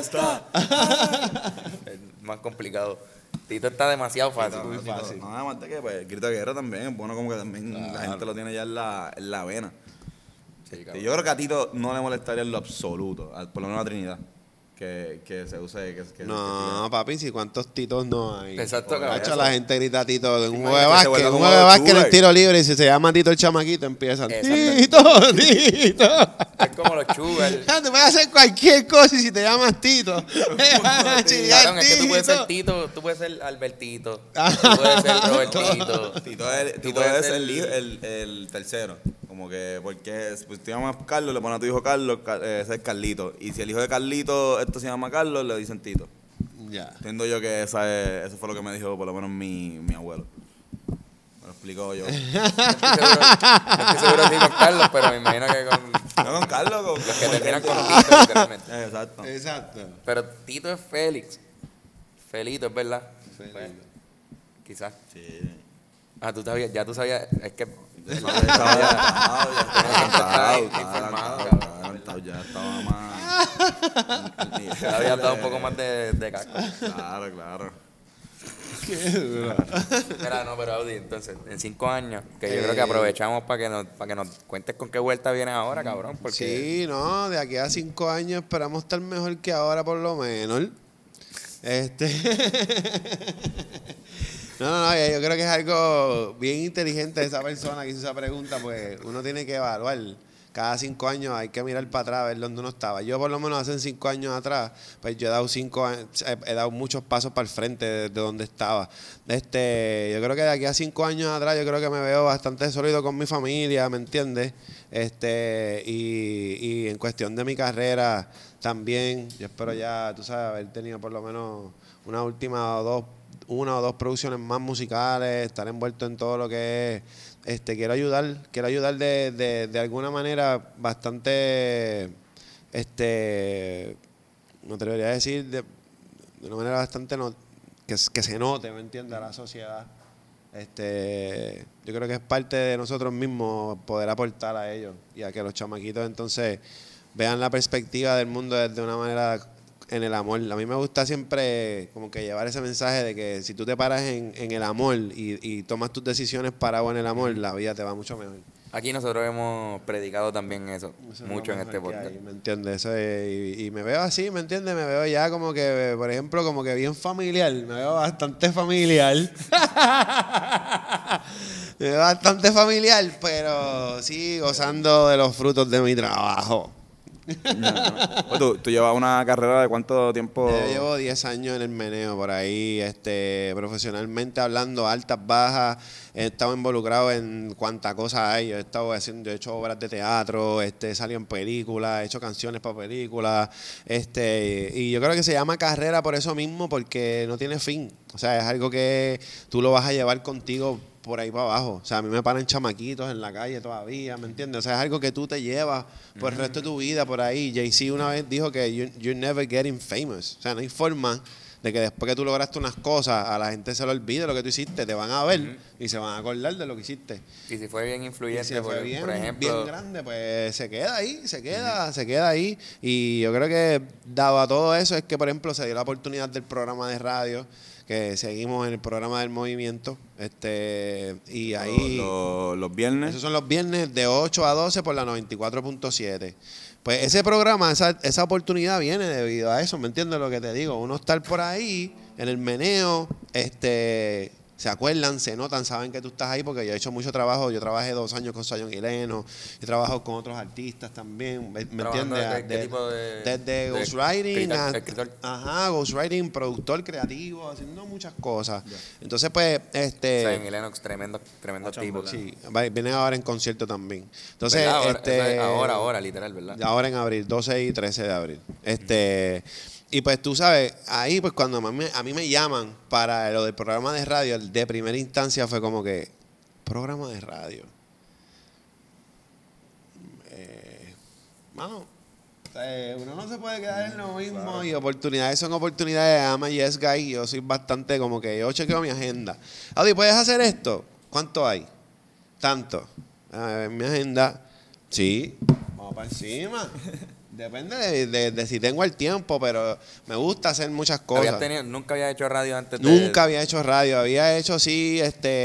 Es más complicado. Tito está demasiado fácil. Muy fácil. No, además de que pues, el grito de guerra también es bueno, como que también la gente lo tiene ya en la vena. Sí, Sí, cabrón. yo creo que a Tito no le molestaría en lo absoluto, por lo menos a Trinidad, que se use. Que No, papi, si cuántos titos no hay. Exacto, cabrón. Cacho, la gente grita Tito de un Imagínate juego de que se básquet. vuelva Un como juego de los básquet en el Sugar. tiro libre y si se llama Tito el chamaquito empiezan. Exacto. Tito, Tito. Es como los sugar. Tú puedes hacer cualquier cosa y si te llamas Tito. Cabrón, es que tú puedes ser Tito, tú puedes ser Albertito, tú puedes ser Robertito. Tito puedes es ser- el tercero. Como que, porque pues, te llamas Carlos, le pones a tu hijo Carlos, ese es Carlito. Y si el hijo de Carlito esto se llama Carlos, le dicen Tito. Ya. Entiendo yo que eso fue lo que me dijo por lo menos mi abuelo. Me lo explicó yo. No estoy seguro si con Carlos, pero me imagino que con No con Carlos, con los que terminan con Tito, literalmente. Exacto. Exacto. Pero Tito es Félix. Felito, es verdad. Felito. Pues, quizás. Sí. Ah, ya tú sabías, es que Estaba ya estaba más. te había dado un poco más de casco. Claro. Qué duro. Mira, no, pero Audi, entonces, en 5 años, que yo creo que aprovechamos para que nos cuentes con qué vuelta vienes ahora, cabrón, porque Sí, no, de aquí a 5 años esperamos estar mejor que ahora por lo menos. No, yo creo que es algo bien inteligente de esa persona que hizo esa pregunta, pues uno tiene que evaluar. Cada 5 años hay que mirar para atrás, ver dónde uno estaba. Yo por lo menos hace 5 años atrás, pues yo he dado 5 años, he dado muchos pasos para el frente de donde estaba. Yo creo que de aquí a 5 años atrás, yo creo que me veo bastante sólido con mi familia, ¿me entiendes? Y en cuestión de mi carrera también, yo espero ya, tú sabes, haber tenido por lo menos una última o una o dos producciones más musicales, estar envuelto en todo lo que es, quiero ayudar de alguna manera bastante, me atrevería a decir, de una manera bastante que se note, ¿me entiendes?, a la sociedad. Yo creo que es parte de nosotros mismos poder aportar a ellos y a que los chamaquitos entonces vean la perspectiva del mundo desde una manera en el amor. A mí me gusta siempre como que llevar ese mensaje de que si tú te paras en el amor y tomas tus decisiones parado en el amor, la vida te va mucho mejor. Aquí nosotros hemos predicado también eso mucho en este podcast. ¿Me entiendes? Y me veo así, ¿me entiendes? Me veo ya como que, por ejemplo, como que bien familiar. Me veo bastante familiar. Me veo bastante familiar, pero sí gozando de los frutos de mi trabajo. Pues tú llevas una carrera de cuánto tiempo. Yo llevo 10 años en el meneo por ahí, profesionalmente hablando, altas, bajas. He estado involucrado en cuánta cosa hay. Yo he hecho obras de teatro, he salido en películas, he hecho canciones para películas, y yo creo que se llama carrera por eso mismo, porque no tiene fin. O sea, es algo que tú lo vas a llevar contigo por ahí para abajo. O sea, a mí me paran chamaquitos en la calle todavía, ¿me entiendes? O sea, es algo que tú te llevas por el resto de tu vida por ahí. Jay-Z una vez dijo que you're never getting famous. O sea, no hay forma de que después que tú lograste unas cosas, a la gente se le olvide lo que tú hiciste. Te van a ver y se van a acordar de lo que hiciste. Y si fue bien influyente, si fue por ejemplo, bien grande, pues se queda ahí, se queda ahí. Y yo creo que dado a todo eso es que, por ejemplo, se dio la oportunidad del programa de radio, que seguimos en el programa del movimiento, y ahí los viernes. esos son los viernes de 8 a 12 por la 94.7. Pues ese programa, esa oportunidad viene debido a eso, ¿me entiendes lo que te digo? Uno estar por ahí en el meneo, se acuerdan, se notan, saben que tú estás ahí, porque yo he hecho mucho trabajo. Yo trabajé 2 años con Zion y Lennox, he trabajado con otros artistas también, ¿me entiendes? ¿Qué tipo de Desde ghostwriting, escritor? ghostwriting, productor creativo, haciendo muchas cosas. Entonces, pues, Zion y Lennox, tremendo tipo. sí, viene ahora en concierto también. Entonces, ¿Verdad? Ahora, literal, ¿verdad? ahora en abril, 12 y 13 de abril. Y pues tú sabes, ahí pues cuando a mí me llaman para lo del programa de radio, de primera instancia fue como que, programa de radio. Mano, uno no se puede quedar en lo mismo, claro. Y oportunidades son oportunidades. I'm a yes guy. Yo soy bastante como que yo chequeo mi agenda. Audi, ¿puedes hacer esto? ¿Cuánto hay? Tanto. A ver, mi agenda. Sí, vamos para encima. Depende de si tengo el tiempo, pero me gusta hacer muchas cosas. ¿Nunca había hecho radio antes? Nunca había hecho radio. Había hecho, sí,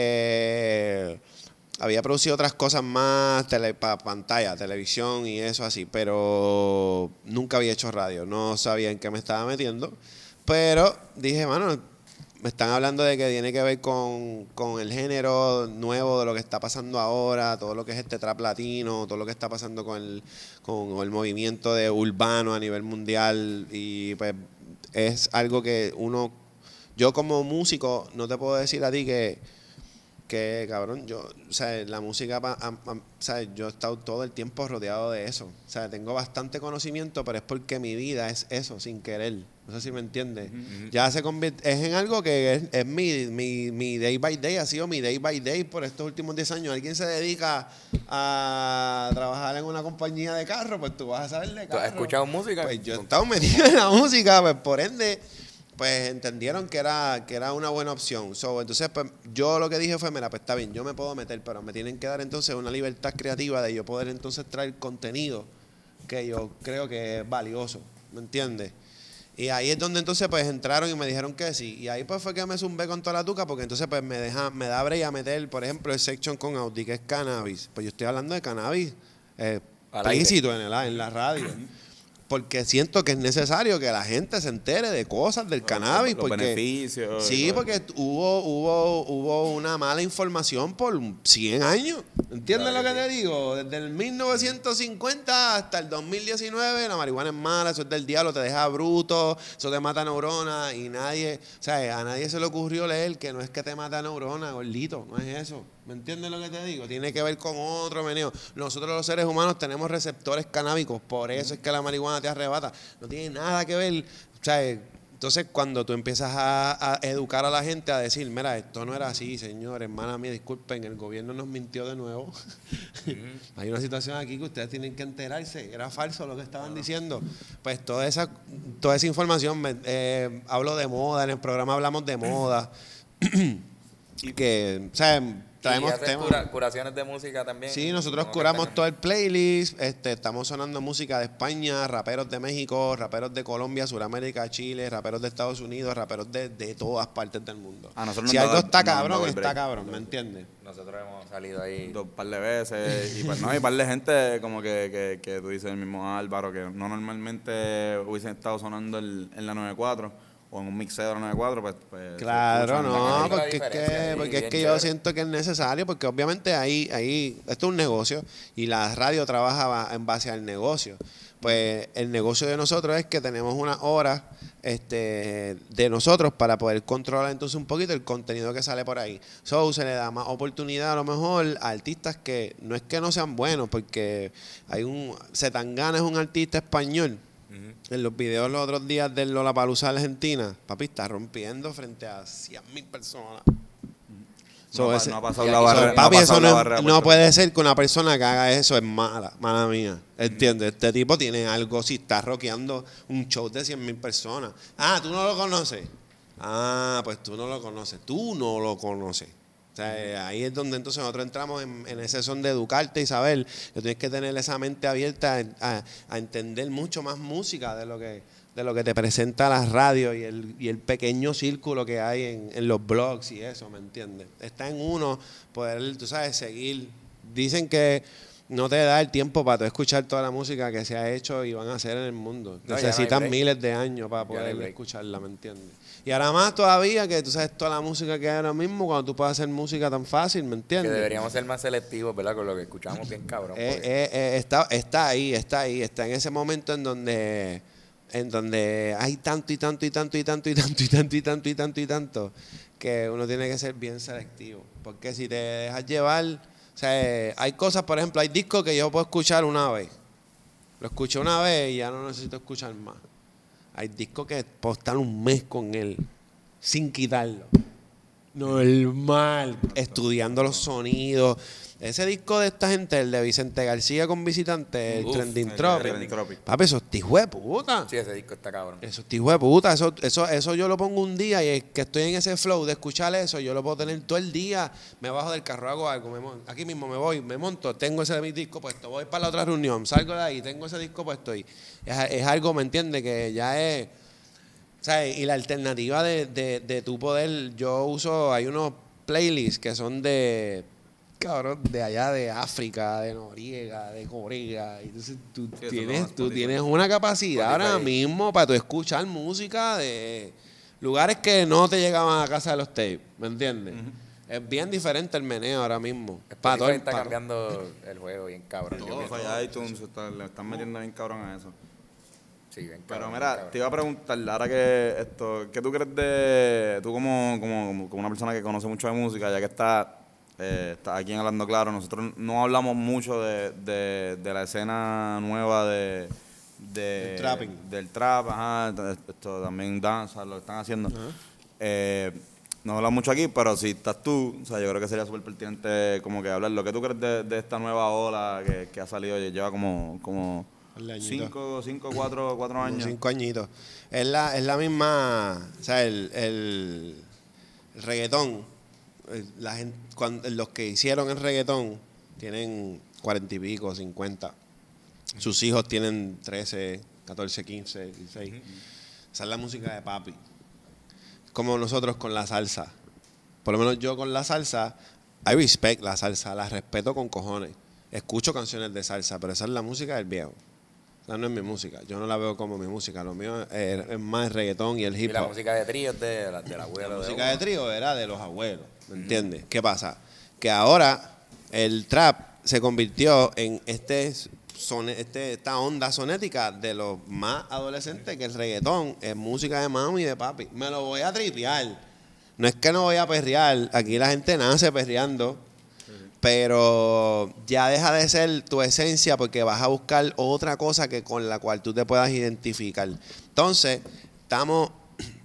había producido otras cosas más para pantalla, televisión y eso así, pero nunca había hecho radio. No sabía en qué me estaba metiendo, pero dije, mano, me están hablando de que tiene que ver con el género nuevo de lo que está pasando ahora, todo lo que es este trap latino, todo lo que está pasando con el movimiento de urbano a nivel mundial, y pues es algo que yo como músico no te puedo decir a ti que cabrón, o sea, la música, o sea, yo he estado todo el tiempo rodeado de eso. O sea, tengo bastante conocimiento, pero es porque mi vida es eso, sin querer. No sé si me entiendes. Ya se convierte, es en algo que es mi day by day, ha sido mi day by day por estos últimos 10 años. Alguien se dedica a trabajar en una compañía de carro, pues tú vas a saber de carro. ¿Tú has escuchado música? Pues yo he estado metido en la música, pues por ende, pues entendieron que era una buena opción. Entonces, pues yo lo que dije fue, mira, pues está bien, yo me puedo meter, pero me tienen que dar entonces una libertad creativa de yo poder entonces traer contenido que yo creo que es valioso, ¿me entiendes? Y ahí es donde entonces pues entraron y me dijeron que sí. Y ahí pues fue que me zumbé con toda la tuca, porque entonces pues me da break a meter, por ejemplo, el section con Audi, que es cannabis. Pues yo estoy hablando de cannabis explícito en la radio. Porque siento que es necesario que la gente se entere de cosas del cannabis. Los beneficios. Sí, porque hubo una mala información por 100 años. ¿Entiendes lo que te digo? Desde el 1950 hasta el 2019, la marihuana es mala, eso es del diablo, te deja bruto, eso te mata neuronas, y a nadie se le ocurrió leer que no es que te mata neuronas, gordito, no es eso. ¿Me entiendes lo que te digo? Tiene que ver con otro meneo. Nosotros los seres humanos tenemos receptores canábicos, por eso es que la marihuana te arrebata. No tiene nada que ver, Entonces, cuando tú empiezas a educar a la gente, a decir, mira, esto no era así, señor, hermana mía, disculpen, el gobierno nos mintió de nuevo. Hay una situación aquí que ustedes tienen que enterarse, era falso lo que estaban diciendo. Pues toda esa información, hablo de moda, en el programa hablamos de moda, y que, o sea, traemos temas. Curaciones de música también. Sí, nosotros curamos todo el playlist. Estamos sonando música de España, raperos de México, raperos de Colombia, Sudamérica, Chile, raperos de Estados Unidos, raperos de todas partes del mundo. Si algo está cabrón, está cabrón, ¿me entiendes? Nosotros hemos salido ahí un par de veces y pues no, y par de gente como que tú dices, el mismo Álvaro, que no normalmente hubiesen estado sonando en la 94 o en un mixeo de la 94, pues claro, no, porque es que yo chévere. siento que es necesario, porque obviamente ahí esto es un negocio y la radio trabaja en base al negocio. Pues el negocio de nosotros es que tenemos unas horas de nosotros para poder controlar entonces un poquito el contenido que sale por ahí. So, se le da más oportunidad a lo mejor a artistas que no es que no sean buenos, porque Zetangana es un artista español. En los videos los otros días del Lollapalooza Argentina, papi, está rompiendo frente a 100,000 personas. no ha pasado la So, barrera. papi, eso no no puede ser que una persona que haga eso es mala mía. ¿Entiendes? Este tipo tiene algo, si está rockeando un show de 100,000 personas. Ah, ¿tú no lo conoces? Ah, pues tú no lo conoces. Tú no lo conoces. O sea, ahí es donde entonces nosotros entramos en ese son de educarte y saber que tienes que tener esa mente abierta a entender mucho más música de lo que te presenta la radio y el pequeño círculo que hay en los blogs y eso, ¿me entiendes? Está en uno poder, tú sabes, seguir. Dicen que no te da el tiempo para tú escuchar toda la música que se ha hecho y van a hacer en el mundo. No, Necesitan break. miles de años para Ya no hay poder break. escucharla, ¿me entiendes? Y ahora más todavía que tú sabes toda la música que hay ahora mismo, cuando tú puedes hacer música tan fácil, ¿me Que entiendes? deberíamos ser más selectivos, ¿verdad? Con lo que escuchamos bien cabrón. porque- Está ahí, está en ese momento en donde hay tanto y tanto y tanto y tanto y tanto y tanto y tanto y tanto y tanto que uno tiene que ser bien selectivo. Porque si te dejas llevar, o sea, hay cosas, por ejemplo, hay discos que yo puedo escuchar una vez. Lo escuché una vez y ya no necesito escuchar más. Hay discos que puedo estar un mes con él sin quitarlo. Normal, estudiando los sonidos. Ese disco de esta gente, el de Vicente García con Visitante, el Uf, Trending el Tropic. Trending Tropic. Papi, esos tijos de puta. Sí, ese disco está cabrón. Esos tijos de puta. Eso yo lo pongo un día y es que estoy en ese flow de escuchar eso, yo lo puedo tener todo el día. Me bajo del carro, hago algo, aquí mismo me voy, me monto, tengo ese de mi disco puesto, voy para la otra reunión, salgo de ahí, tengo ese disco puesto y es algo, ¿me entiendes? Que ya es... ¿Sabes? Y la alternativa de tu poder, hay unos playlists que son de, cabrón, de allá de África, de Noriega, de Corea. Y entonces tú eso tienes, no, tú Spotify. tienes una capacidad Spotify. ahora mismo para tú escuchar música de lugares que no te llegaban a casa de los tapes, ¿me entiendes? Es bien diferente el meneo ahora mismo. Para todo Spotify el- está para- cambiando el juego bien cabrón. yo Todo, pienso. falla iTunes, le están metiendo bien cabrón a eso. Sí, bien Pero cabrón, bien mira, cabrón. te iba a preguntar, ahora que ¿qué tú crees de, tú como una persona que conoce mucho de música, ya que está aquí en Hablando Claro, nosotros no hablamos mucho de la escena nueva Del trapping. del trap, ajá, esto también danza, lo que están haciendo. No hablamos mucho aquí, pero si estás tú, o sea, yo creo que sería súper pertinente como que hablar. Lo que tú crees de esta nueva ola que ha salido, lleva como Un añito. 4 años. 5 añitos. Es la misma, o sea, el reggaetón. La gente, los que hicieron el reggaetón tienen 40 y pico, 50. Sus hijos tienen 13, 14, 15, 16. Esa es la música de papi. Como nosotros con la salsa. Por lo menos yo con la salsa, I respect la salsa, la respeto con cojones. Escucho canciones de salsa, pero esa es la música del viejo. Esa no es mi música. Yo no la veo como mi música. Lo mío es más el reggaetón y el Y hip la hop. música de trío es del abuelo. La de música uno. de trío era de los abuelos, ¿me entiendes? ¿Qué pasa? Que ahora el trap se convirtió en esta onda sonética de los más adolescentes, que el reggaetón es música de mami y de papi. Me lo voy a tripear. No es que no voy a perrear, aquí la gente nace perreando, pero ya deja de ser tu esencia porque vas a buscar otra cosa que con la cual tú te puedas identificar. Entonces, estamos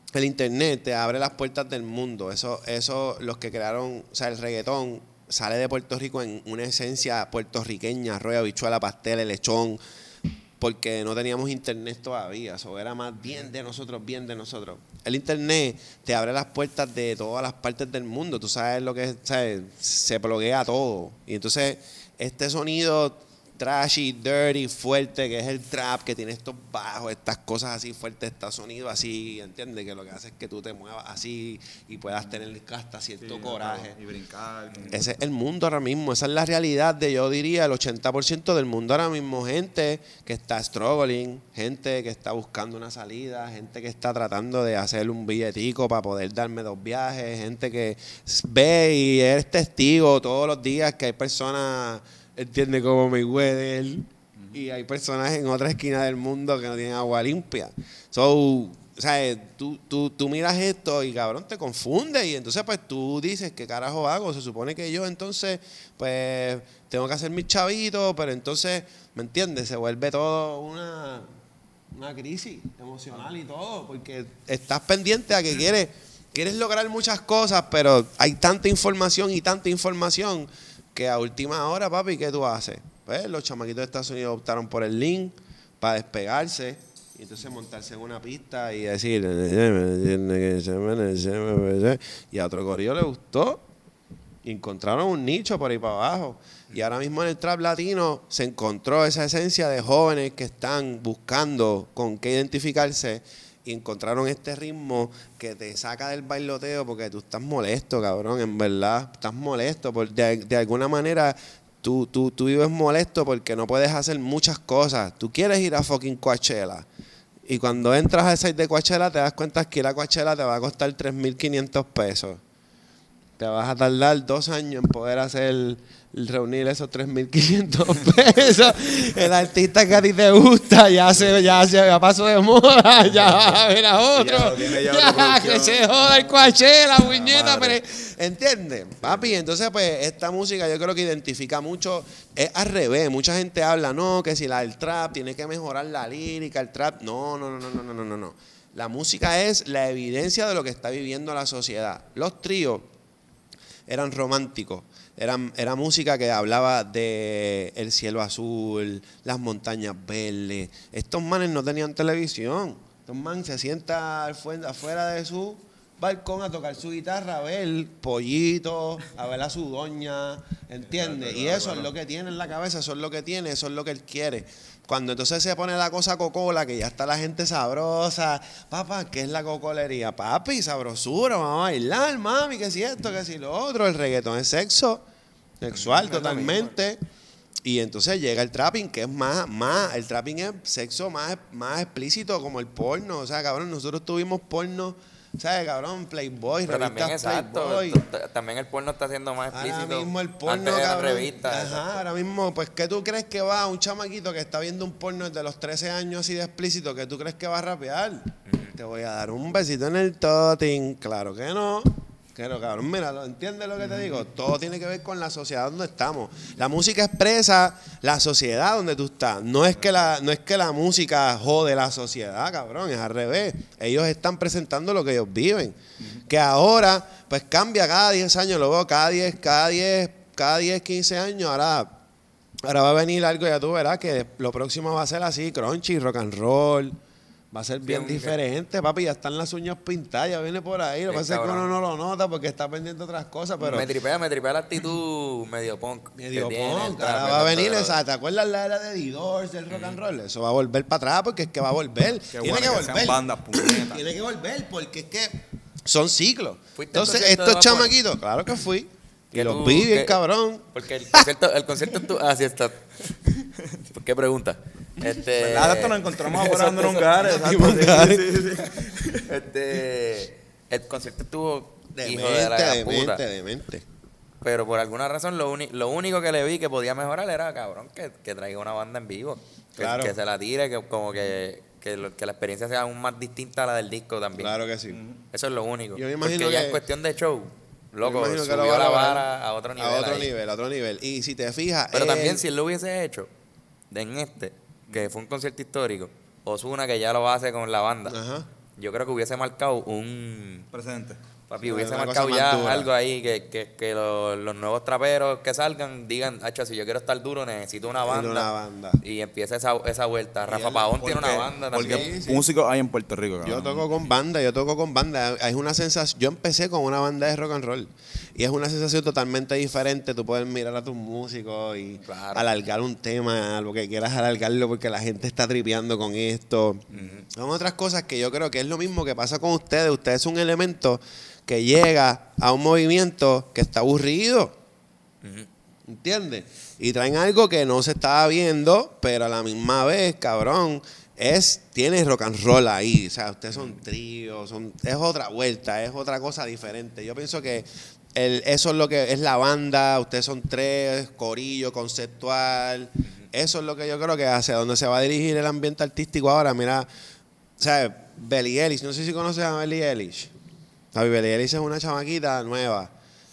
el internet te abre las puertas del mundo. Los que crearon, o sea, el reggaetón sale de Puerto Rico en una esencia puertorriqueña, arroz, habichuela, pastel, lechón, porque no teníamos internet todavía. Eso era más bien de nosotros, bien de nosotros. El internet te abre las puertas de todas las partes del mundo. Tú sabes lo que es, ¿sabes? Se pluguea todo. Y entonces, este sonido trashy, dirty, fuerte, que es el trap, que tiene estos bajos, estas cosas así fuertes, este sonido así, ¿entiendes? Que lo que hace es que tú te muevas así y puedas tener hasta cierto coraje. Y brincar. Ese es el mundo ahora mismo, esa es la realidad de, yo diría, el 80% del mundo ahora mismo. Gente que está struggling, gente que está buscando una salida, gente que está tratando de hacer un billetico para poder darme 2 viajes, gente que ve y es testigo todos los días que hay personas, entiende, como Mayweather, y hay personas en otra esquina del mundo que no tienen agua limpia. O sea, tú miras esto y cabrón te confunde, y entonces pues tú dices, ¿qué carajo hago? Se supone que yo entonces pues tengo que hacer mis chavitos, pero entonces, ¿me entiendes? Se vuelve todo una crisis emocional y todo, porque estás pendiente a que quieres lograr muchas cosas, pero hay tanta información que a última hora, papi, ¿qué tú haces? Pues los chamaquitos de Estados Unidos optaron por el link para despegarse y entonces montarse en una pista y decir, y a otro corillo le gustó y encontraron un nicho por ahí para abajo. Y ahora mismo en el trap latino se encontró esa esencia de jóvenes que están buscando con qué identificarse y encontraron este ritmo que te saca del bailoteo porque tú estás molesto, cabrón, en verdad. Estás molesto. De alguna manera tú vives molesto porque no puedes hacer muchas cosas. Tú quieres ir a fucking Coachella. Y cuando entras al site de Coachella te das cuenta que ir a Coachella te va a costar 3.500 pesos. Te vas a tardar 2 años en poder reunir esos 3.500 pesos. El artista que a ti te gusta ya pasó de moda, ya va a ver a otro. Ya que se joda el Coachella, puñeta, pero ¿entiendes? Papi, entonces pues esta música yo creo que identifica mucho, es al revés. Mucha gente habla, no, que si el trap tiene que mejorar la lírica, el trap. No. La música es la evidencia de lo que está viviendo la sociedad. Los tríos eran románticos. Era música que hablaba de el cielo azul, las montañas verdes. Estos manes no tenían televisión. Estos manes se sientan afuera de su balcón a tocar su guitarra, a ver pollitos, a ver a su doña, ¿entiendes? Y eso es lo que tiene en la cabeza, eso es lo que tiene, eso es lo que él quiere. Cuando entonces se pone la cosa cocola, que ya está la gente sabrosa, papá, ¿qué es la cocolería? Papi, sabrosura, vamos a bailar, mami, que si esto, que si lo otro. El reggaetón es sexo, sexual totalmente. Y entonces llega el trapping, que es más, el trapping es sexo más explícito, como el porno. O sea, cabrón, nosotros tuvimos porno, ¿sabes, cabrón? Playboy, pero revistas también, exacto, Playboy. También el porno está siendo más explícito. Ahora mismo el porno, antes eran cabrón. revistas. Ajá, ahora mismo, pues, ¿qué tú crees que va un chamaquito que está viendo un porno desde los 13 años así de explícito? ¿Qué tú crees que va a rapear? Te voy a dar un besito en el totín. Claro que no. Pero, cabrón, mira, ¿entiendes lo que te digo? Todo tiene que ver con la sociedad donde estamos. La música expresa la sociedad donde tú estás. No es que la música jode la sociedad, cabrón, es al revés. Ellos están presentando lo que ellos viven. Que ahora, pues cambia cada 10 años, lo veo cada 10, 15 años. Ahora va a venir algo, ya tú verás, que lo próximo va a ser así, crunchy, rock and roll. Va a ser bien diferente, papi. Ya están las uñas pintadas, ya viene por ahí. Lo que pasa es que uno no lo nota porque está pendiente de otras cosas, pero... Me tripea la actitud medio punk. Medio punk. Ahora va a venir esa. ¿Te acuerdas la era de The Doors, del rock and roll? Eso va a volver para atrás porque es que va a volver. Tiene que volver. Bandas, Tiene que volver porque es que son ciclos. Entonces, estos chamaquitos, claro que fui. Y los vi bien, cabrón. Porque el concierto sí está. ¿Por qué pregunta? ¿Verdad? Esto nos encontramos afuera dando un lugar. El concierto estuvo Demente. Pero por alguna razón lo único que le vi que podía mejorar era, cabrón, que traiga una banda en vivo. Claro. Que se la tire, que la experiencia sea aún más distinta a la del disco también. Claro que sí. Eso es lo único. Yo me imagino porque ya que en cuestión de show, loco, me imagino que subió la vara a otro nivel. A otro nivel. Y si te fijas... Pero también si él lo hubiese hecho que fue un concierto histórico, Ozuna, que ya lo hace con la banda, Ajá. yo creo que hubiese marcado un... Presente. Papi, Sí, hubiese una marcado cosa más ya dura. algo ahí que los nuevos traperos que salgan digan, hacho, si yo quiero estar duro necesito una banda. Una banda. Y empieza esa vuelta. Rafa él- Pavón tiene una banda Porque también. Sí. músicos hay en Puerto Rico, Yo cabrón. toco con banda. Es una sensación. Yo empecé con una banda de rock and roll. Y es una sensación totalmente diferente. Tú puedes mirar a tus músicos y Claro. alargar un tema, lo que quieras alargarlo porque la gente está tripeando con esto. Son otras cosas que yo creo que es lo mismo que pasa con ustedes. Ustedes son un elemento que llega a un movimiento que está aburrido. ¿Entiendes? Y traen algo que no se estaba viendo, pero a la misma vez, cabrón, tiene rock and roll ahí. O sea, ustedes son tríos, es otra vuelta, es otra cosa diferente. Yo pienso que eso es lo que es la banda, ustedes son tres, corillo, conceptual. Eso es lo que yo creo que hacia donde se va a dirigir el ambiente artístico ahora. Mira, o sea, Billie Eilish, no sé si conoces a Billie Eilish. Billie Eilish es una chamaquita nueva.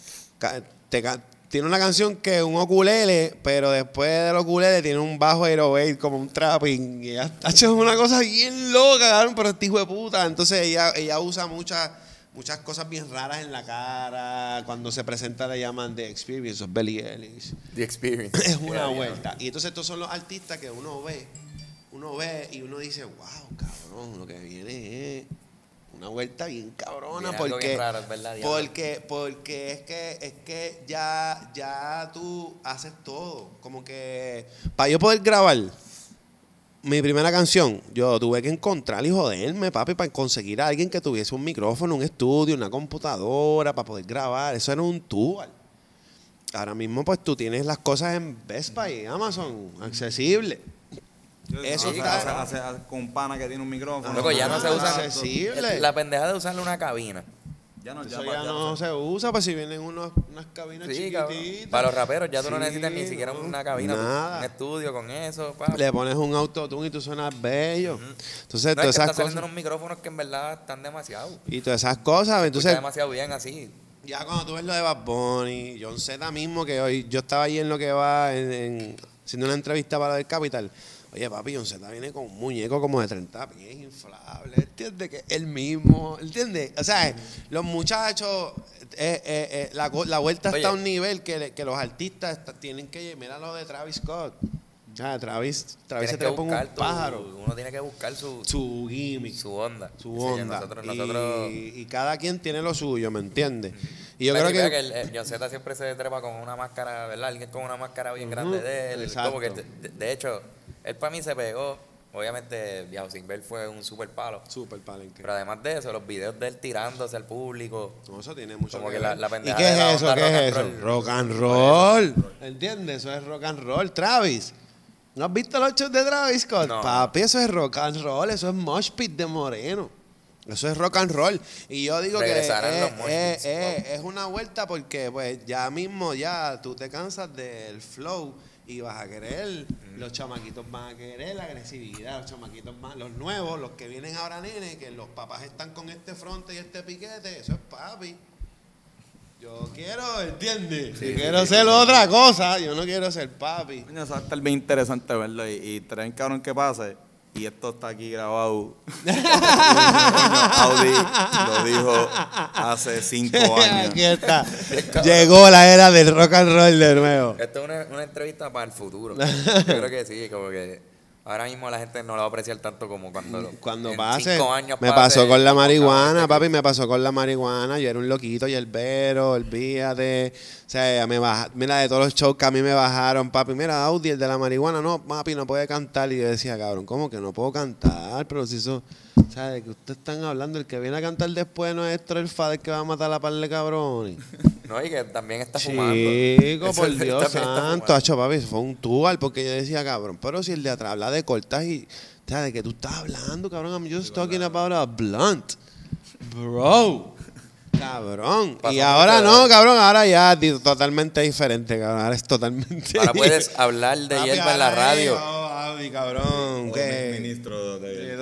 Tiene una canción que es un ukulele, pero después del ukulele tiene un bajo 808 como un trapping. Y ella ha hecho una cosa bien loca, cabrón, pero este hijo de puta. Entonces ella usa muchas cosas bien raras en la cara. Cuando se presenta le llaman The Experience of Billie Eilish. The Experience. Es una vuelta. Y entonces estos son los artistas que uno ve y uno dice, wow, cabrón, lo que viene es una vuelta bien cabrona. Viene algo bien raro, es verdad, diablo. Porque es que ya tú haces todo. Como que para yo poder grabar mi primera canción, yo tuve que encontrar y joderme, papi, para conseguir a alguien que tuviese un micrófono, un estudio, una computadora para poder grabar. Eso era un tour. Ahora mismo pues tú tienes las cosas en Best Buy, Amazon, accesible. Eso Sí, está hace con un pana que tiene un micrófono. Loco, ya no se usa. accesible. La pendeja de usarle una cabina. Eso ya no se usa, pues si vienen unas cabinas Sí, cabrón. chiquititas. Para los raperos ya tú no Sí, necesitas ni siquiera no, una cabina, nada. un estudio con eso. papi. Le pones un autotune y tú suenas bello. Entonces, No, todas es que esas están saliendo cosas. unos micrófonos que en verdad están demasiado. Y todas esas cosas. Escucha Entonces, demasiado bien así. ya cuando tú ves lo de Bad Bunny, John Z mismo, que hoy yo estaba ahí en lo que va, haciendo una entrevista para el Capital. Oye, papi, John Z viene con un muñeco como de 30 pies inflable, ¿entiendes? Que él mismo, ¿entiendes? O sea, los muchachos, la vuelta Oye. está a un nivel que los artistas tienen que, mira lo de Travis Scott. O sea, Travis Tienes se que trepa en buscar un pájaro. uno tiene que buscar Su gimmick. su onda. Su Sí, onda. Nosotros Y cada quien tiene lo suyo, ¿me entiendes? Y yo me creo tripea que... el John Z siempre se trepa con una máscara, ¿verdad? Alguien con una máscara bien Ujú, grande de él. exacto. Como que, de hecho, él para mí se pegó. Obviamente, Viajo Sin Ver fue un super palo. Súper palenque. Pero además de eso, los videos de él tirándose al público. No, eso tiene mucho Como que que ver. la ¿Y pendeja qué de la es eso? onda ¿Qué es rock eso? and Rock and roll. ¿Entiendes? Eso es rock and roll. Travis. ¿No has visto los shows de Travis Scott? No. Papi, eso es rock and roll. Eso es mosh pit de Moreno. Eso es rock and roll. Y yo digo que Regresarán los mosh pits, es una vuelta porque pues ya mismo ya tú te cansas del flow y vas a querer, los chamaquitos van a querer la agresividad, los chamaquitos van, los nuevos, los que vienen ahora nene, que los papás están con este fronte y este piquete, eso es papi. Yo quiero, ¿entiendes? Si quiero ser otra cosa, yo no quiero ser papi. Coño, eso va a estar bien interesante verlo y traen cabrón que pase. Y esto está aquí grabado. Audi lo dijo hace 5 años. Aquí está. Llegó la era del rock and roll de nuevo. Esto es una entrevista para el futuro. Yo creo que sí, como que ahora mismo la gente no lo va a apreciar tanto como Cuando en pase, 5 años me pase, pasó con la como marihuana, acaba papi, me pasó con la marihuana. Yo era un loquito, yerbero, olvídate. O sea, mira, de todos los shows que a mí me bajaron, papi, mira, Audi, el de la marihuana, no, papi, no puede cantar. Y yo decía, cabrón, ¿cómo que no puedo cantar? Pero si eso, o sea, de que ustedes están hablando, el que viene a cantar después no es Héctor el Fader que va a matar a la par de cabrones. No, y que también está fumando. Chico, Eso por él Dios también está santo, fumando. hacho, papi, fue un tour, porque yo decía, cabrón, pero si el de atrás habla de cortas y, o sea, de que tú estás hablando, cabrón, I'm just talking about a blunt, bro, cabrón, Pasó y ahora mucho, no, cabrón, ahora ya totalmente diferente, cabrón, ahora es totalmente Ahora puedes hablar de Papi, hierba en la ahora radio. Audi, cabrón, ¿qué? Ministro de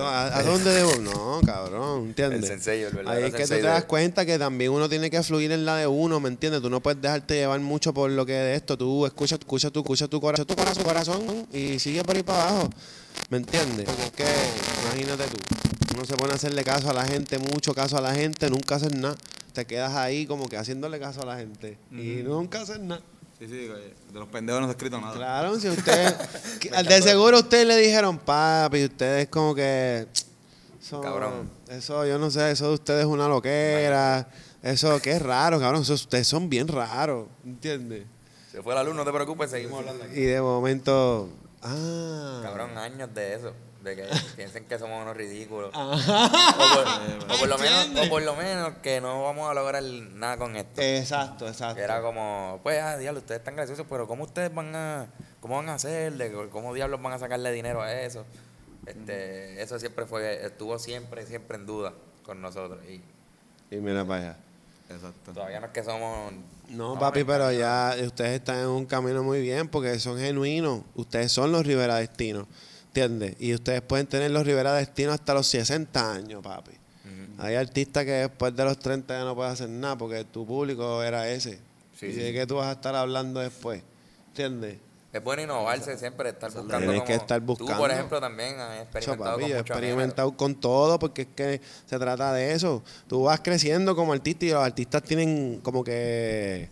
¿A dónde debo? No, cabrón, ¿entiendes? El sensei, el Ahí verdadero es que tú sensei te das de- cuenta que también uno tiene que fluir en la de uno, ¿me entiendes? Tú no puedes dejarte llevar mucho por lo que de esto. Tú escucha tu corazón y sigue por ahí para abajo, ¿me entiendes? Porque es que, imagínate tú, uno se pone a hacerle caso a la gente, mucho caso a la gente, nunca haces nada. Te quedas ahí como que haciéndole caso a la gente y nunca haces nada. Sí, sí, de los pendejos no se ha escrito nada. Claro, si ustedes, de seguro ustedes le dijeron, papi, ustedes como que, Cabrón. eso, yo no sé, eso de ustedes es una loquera, eso que es raro, cabrón, eso, ustedes son bien raros, ¿entiendes? Se fue la luz, no te preocupes, seguimos hablando aquí. Y de momento, Cabrón, años de eso. De que piensen que somos unos ridículos. Ajá. O por lo menos que no vamos a lograr nada con esto. Exacto. Que era como, pues, diablo, ustedes están graciosos, pero ¿cómo cómo van a hacer? ¿Cómo diablos van a sacarle dinero a eso? Eso estuvo siempre en duda con nosotros. Y Y mira para allá. Exacto. todavía no es que somos... No, papi, pero ya ustedes están en un camino muy bien porque son genuinos. Ustedes son los Rivera Destinos, ¿entiendes? Y ustedes pueden tener los Rivera Destinos hasta los 60 años, papi. Hay artistas que después de los 30 ya no pueden hacer nada porque tu público era ese. Sí, ¿Y sí. de qué tú vas a estar hablando después? ¿Entiendes? Es bueno innovarse siempre, estar buscando Tienes como... que estar Tú, buscando. por ejemplo, también has Chacho, experimentado papi, con yo he muchos experimentado con todo porque es que se trata de eso. Tú vas creciendo como artista y los artistas tienen como que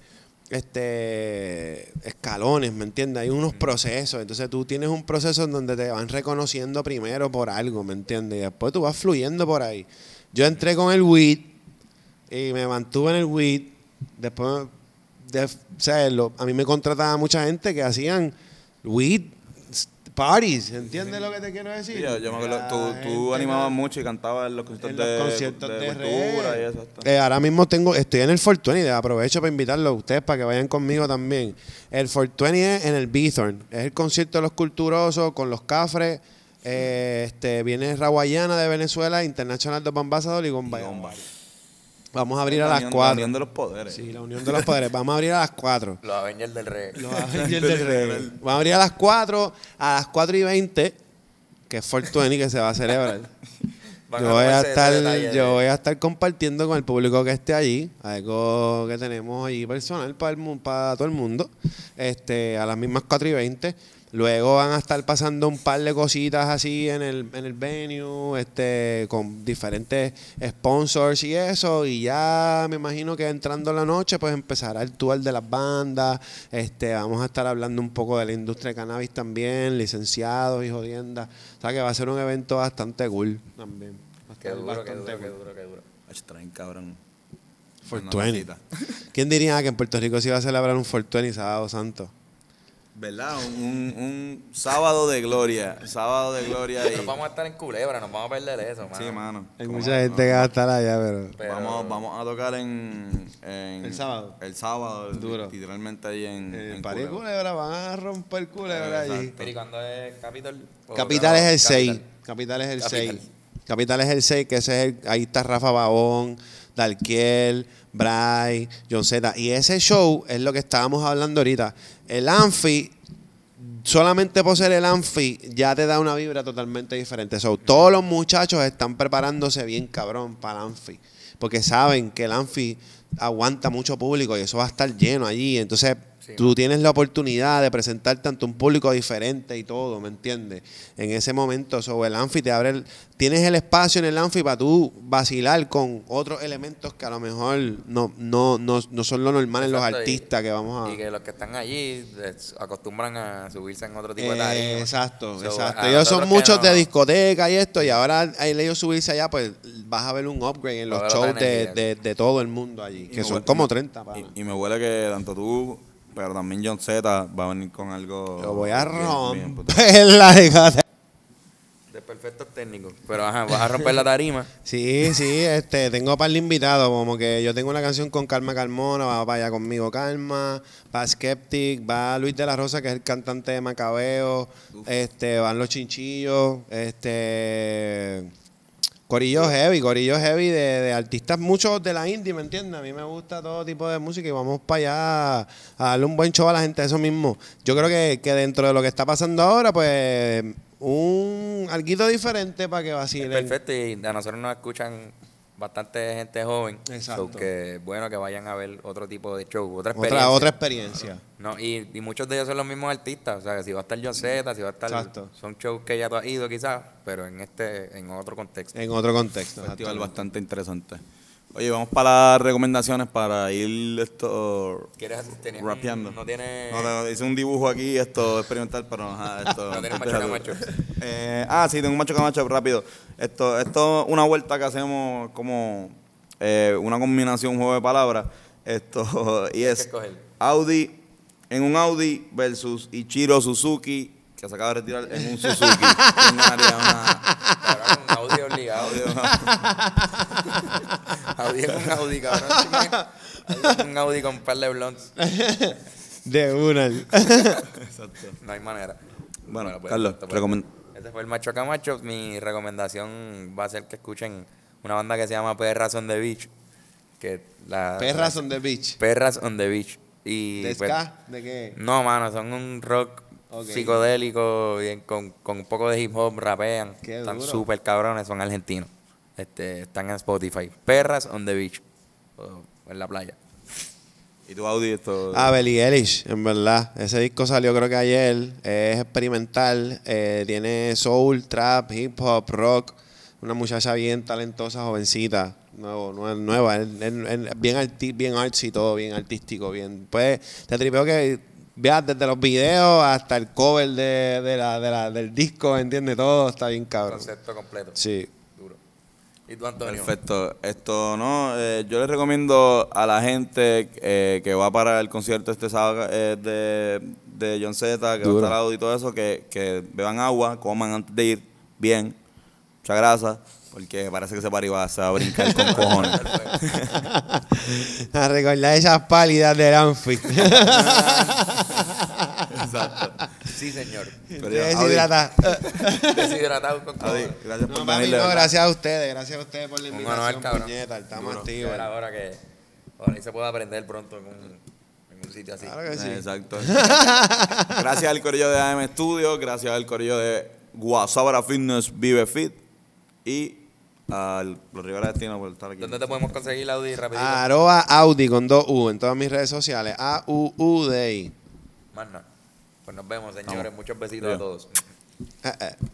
escalones, ¿me entiendes? Hay unos procesos. Entonces tú tienes un proceso en donde te van reconociendo primero por algo, ¿me entiendes? Y después tú vas fluyendo por ahí. Yo entré con el weed y me mantuve en el weed. Después, a mí me contrataba mucha gente que hacían weed parties, ¿entiendes lo que te quiero decir? Sí, yo me acuerdo, La tú gente animabas que- mucho y cantabas en los conciertos en los conciertos de cultura reggae. y eso. Está. Ahora mismo estoy en el 420, aprovecho para invitarlos a ustedes para que vayan conmigo también. El 420 es en el Bithorn, es el concierto de los culturosos con los Cafres. Viene Rawayana de Venezuela, International Dub Ambassador y Gombay. Vamos a abrir a las La 4. unión de los poderes. Sí, la unión de los poderes. Vamos a abrir a las 4. Los Avengers del Reggae. Los Avengers del Reggae. Vamos a abrir a las 4, a las 4:20, que es 420 que se va a celebrar. Van Yo a voy a tomarse ese estar, detalle de- yo voy a estar compartiendo con el público que esté allí, algo que tenemos allí personal para todo el mundo, a las mismas 4:20. Luego van a estar pasando un par de cositas así en el venue, con diferentes sponsors y eso, y ya me imagino que entrando la noche pues empezará el tour de las bandas, vamos a estar hablando un poco de la industria de cannabis también, licenciados y jodiendas, o sea que va a ser un evento bastante cool también. Va a Qué estar duro, qué bastante duro, qué cool. duro, qué duro. Traen cabrón. 420. ¿Quién diría que en Puerto Rico se iba a celebrar un 420 sábado santo? ¿Verdad? Un sábado de gloria. Sábado de gloria Pero y... vamos a estar en Culebra, nos vamos a perder eso, mano. Sí, mano. Hay ¿Cómo mucha no? gente que va a estar allá, pero... Pero- Vamos a tocar en ¿El sábado? El sábado, Duro. literalmente ahí en París Culebra. Culebra, van a romper Culebra allí. Exacto. Pero ¿y cuándo es Capitol? ¿O Capital es el 6. Capital? Capital es el Capital. 6. Capital es el 6, que ese es ahí está Rafa Babón, Dalquiel, Bray, John Z. Y ese show es lo que estábamos hablando ahorita. El Anfi, solamente por ser el Anfi, ya te da una vibra totalmente diferente. So, todos los muchachos están preparándose bien cabrón para el Anfi. Porque saben que el Anfi aguanta mucho público y eso va a estar lleno allí. Entonces, Sí, tú tienes la oportunidad de presentarte ante un público diferente y todo, ¿me entiendes? En ese momento, sobre el Anfi te abre tienes el espacio en el Anfi para tú vacilar con otros elementos que a lo mejor no son lo normal en los Exacto, artistas que vamos a... Y que los que están allí acostumbran a subirse en otro tipo de tarima. Exacto, So, exacto. a Ellos son nosotros que muchos no- de discoteca y esto, y ahora al ellos subirse allá, pues vas a ver un upgrade en Va a los haber shows otra energía. de todo el mundo allí, Y que me son huele- como 30. pana. Y me huele que tanto tú, pero también John Z va a venir con algo... Lo voy a bien brutal. romper la discoteca. De perfectos técnicos. Pero ajá, vas a romper la tarima. Sí, tengo un par de invitados, como que yo tengo una canción con Calma Carmona, va para allá conmigo Calma, va Skeptic, va Luis de la Rosa, que es el cantante de Macabeo, van Los Chinchillos, Corillo heavy de artistas, muchos de la indie, ¿me entiendes? A mí me gusta todo tipo de música y vamos para allá a darle un buen show a la gente, eso mismo. Yo creo que dentro de lo que está pasando ahora, pues alguito diferente para que Es vacilen. perfecto, y a nosotros nos escuchan bastante gente joven. Exacto. So que bueno que vayan a ver otro tipo de show, otra experiencia. Otra experiencia. No, y muchos de ellos son los mismos artistas. O sea, que si va a estar John Z, si va a estar. Exacto. Son shows que ya tú has ido quizás, pero en otro contexto. En otro contexto. Un festival exactamente. bastante interesante. Oye, vamos para las recomendaciones para ir esto ¿Tienes rapeando. No tiene. Hice un dibujo aquí, esto experimental, pero ajá, esto. No tiene déjalo. macho. Sí, tengo un macho camacho rápido. Esto es una vuelta que hacemos como una combinación, un juego de palabras. Esto, y es que escoger. Audi, en un Audi versus Ichiro Suzuki, que se acaba de retirar en un Suzuki. ¿Quién ganaría Cabrón, un Audi obligado. Audi es un Audi, cabrón. Audi es un Audi con un par de blondes. De una. Exacto. No hay manera. Bueno, pues, Carlos, esto, pues, recomiendo. ese fue el Macho Camacho. Mi recomendación va a ser que escuchen una banda que se llama Perras on the Beach. Perras on the beach. Perras on the Beach. Y, ¿De pues, ska? ¿De qué? no, mano, son un rock Ok. psicodélico con un poco de hip hop, rapean. Qué Están duro. súper cabrones, son argentinos. Están en Spotify. Perras on the Beach. O en la playa. ¿Y tu Audi esto? Billie Eilish, en verdad. Ese disco salió creo que ayer. Es experimental. Tiene soul, trap, hip hop, rock. Una muchacha bien talentosa, jovencita. Nueva. Bien artsy todo, bien artístico. Bien. Pues te tripeo que veas desde los videos hasta el cover del disco, ¿entiendes? Todo está bien cabrón. Concepto completo. Sí. Duro. ¿Y tú, Antonio? Perfecto. Esto, ¿no? Yo les recomiendo a la gente que va para el concierto este sábado de John Z, que Duro. va a estar Audi y todo eso, que beban agua, coman antes de ir bien, mucha grasa, porque parece que ese party se va a brincar con cojones. A recordar esas pálidas del Anfi. Exacto. Sí, señor. Pero Estoy ya, deshidratado. Deshidratado con Audi, cojones. gracias por No, papi, venirle. no, ¿verdad? gracias a ustedes por la Un invitación, honor, cabrón. puñeta, estamos Duro. activos. Era hora que ahora se pueda aprender pronto en un sitio así. Claro que sí. Exacto. Gracias al corillo de AM Studio, gracias al corillo de Guasabara Fitness Vive Fit y a los Rivera Destino por estar aquí. ¿Dónde te podemos conseguir Audi rapidito? @Audi con 2U en todas mis redes sociales. AUUDI. Más nada. Pues nos vemos, señores. Vamos. Muchos besitos Adiós. a todos. Eh.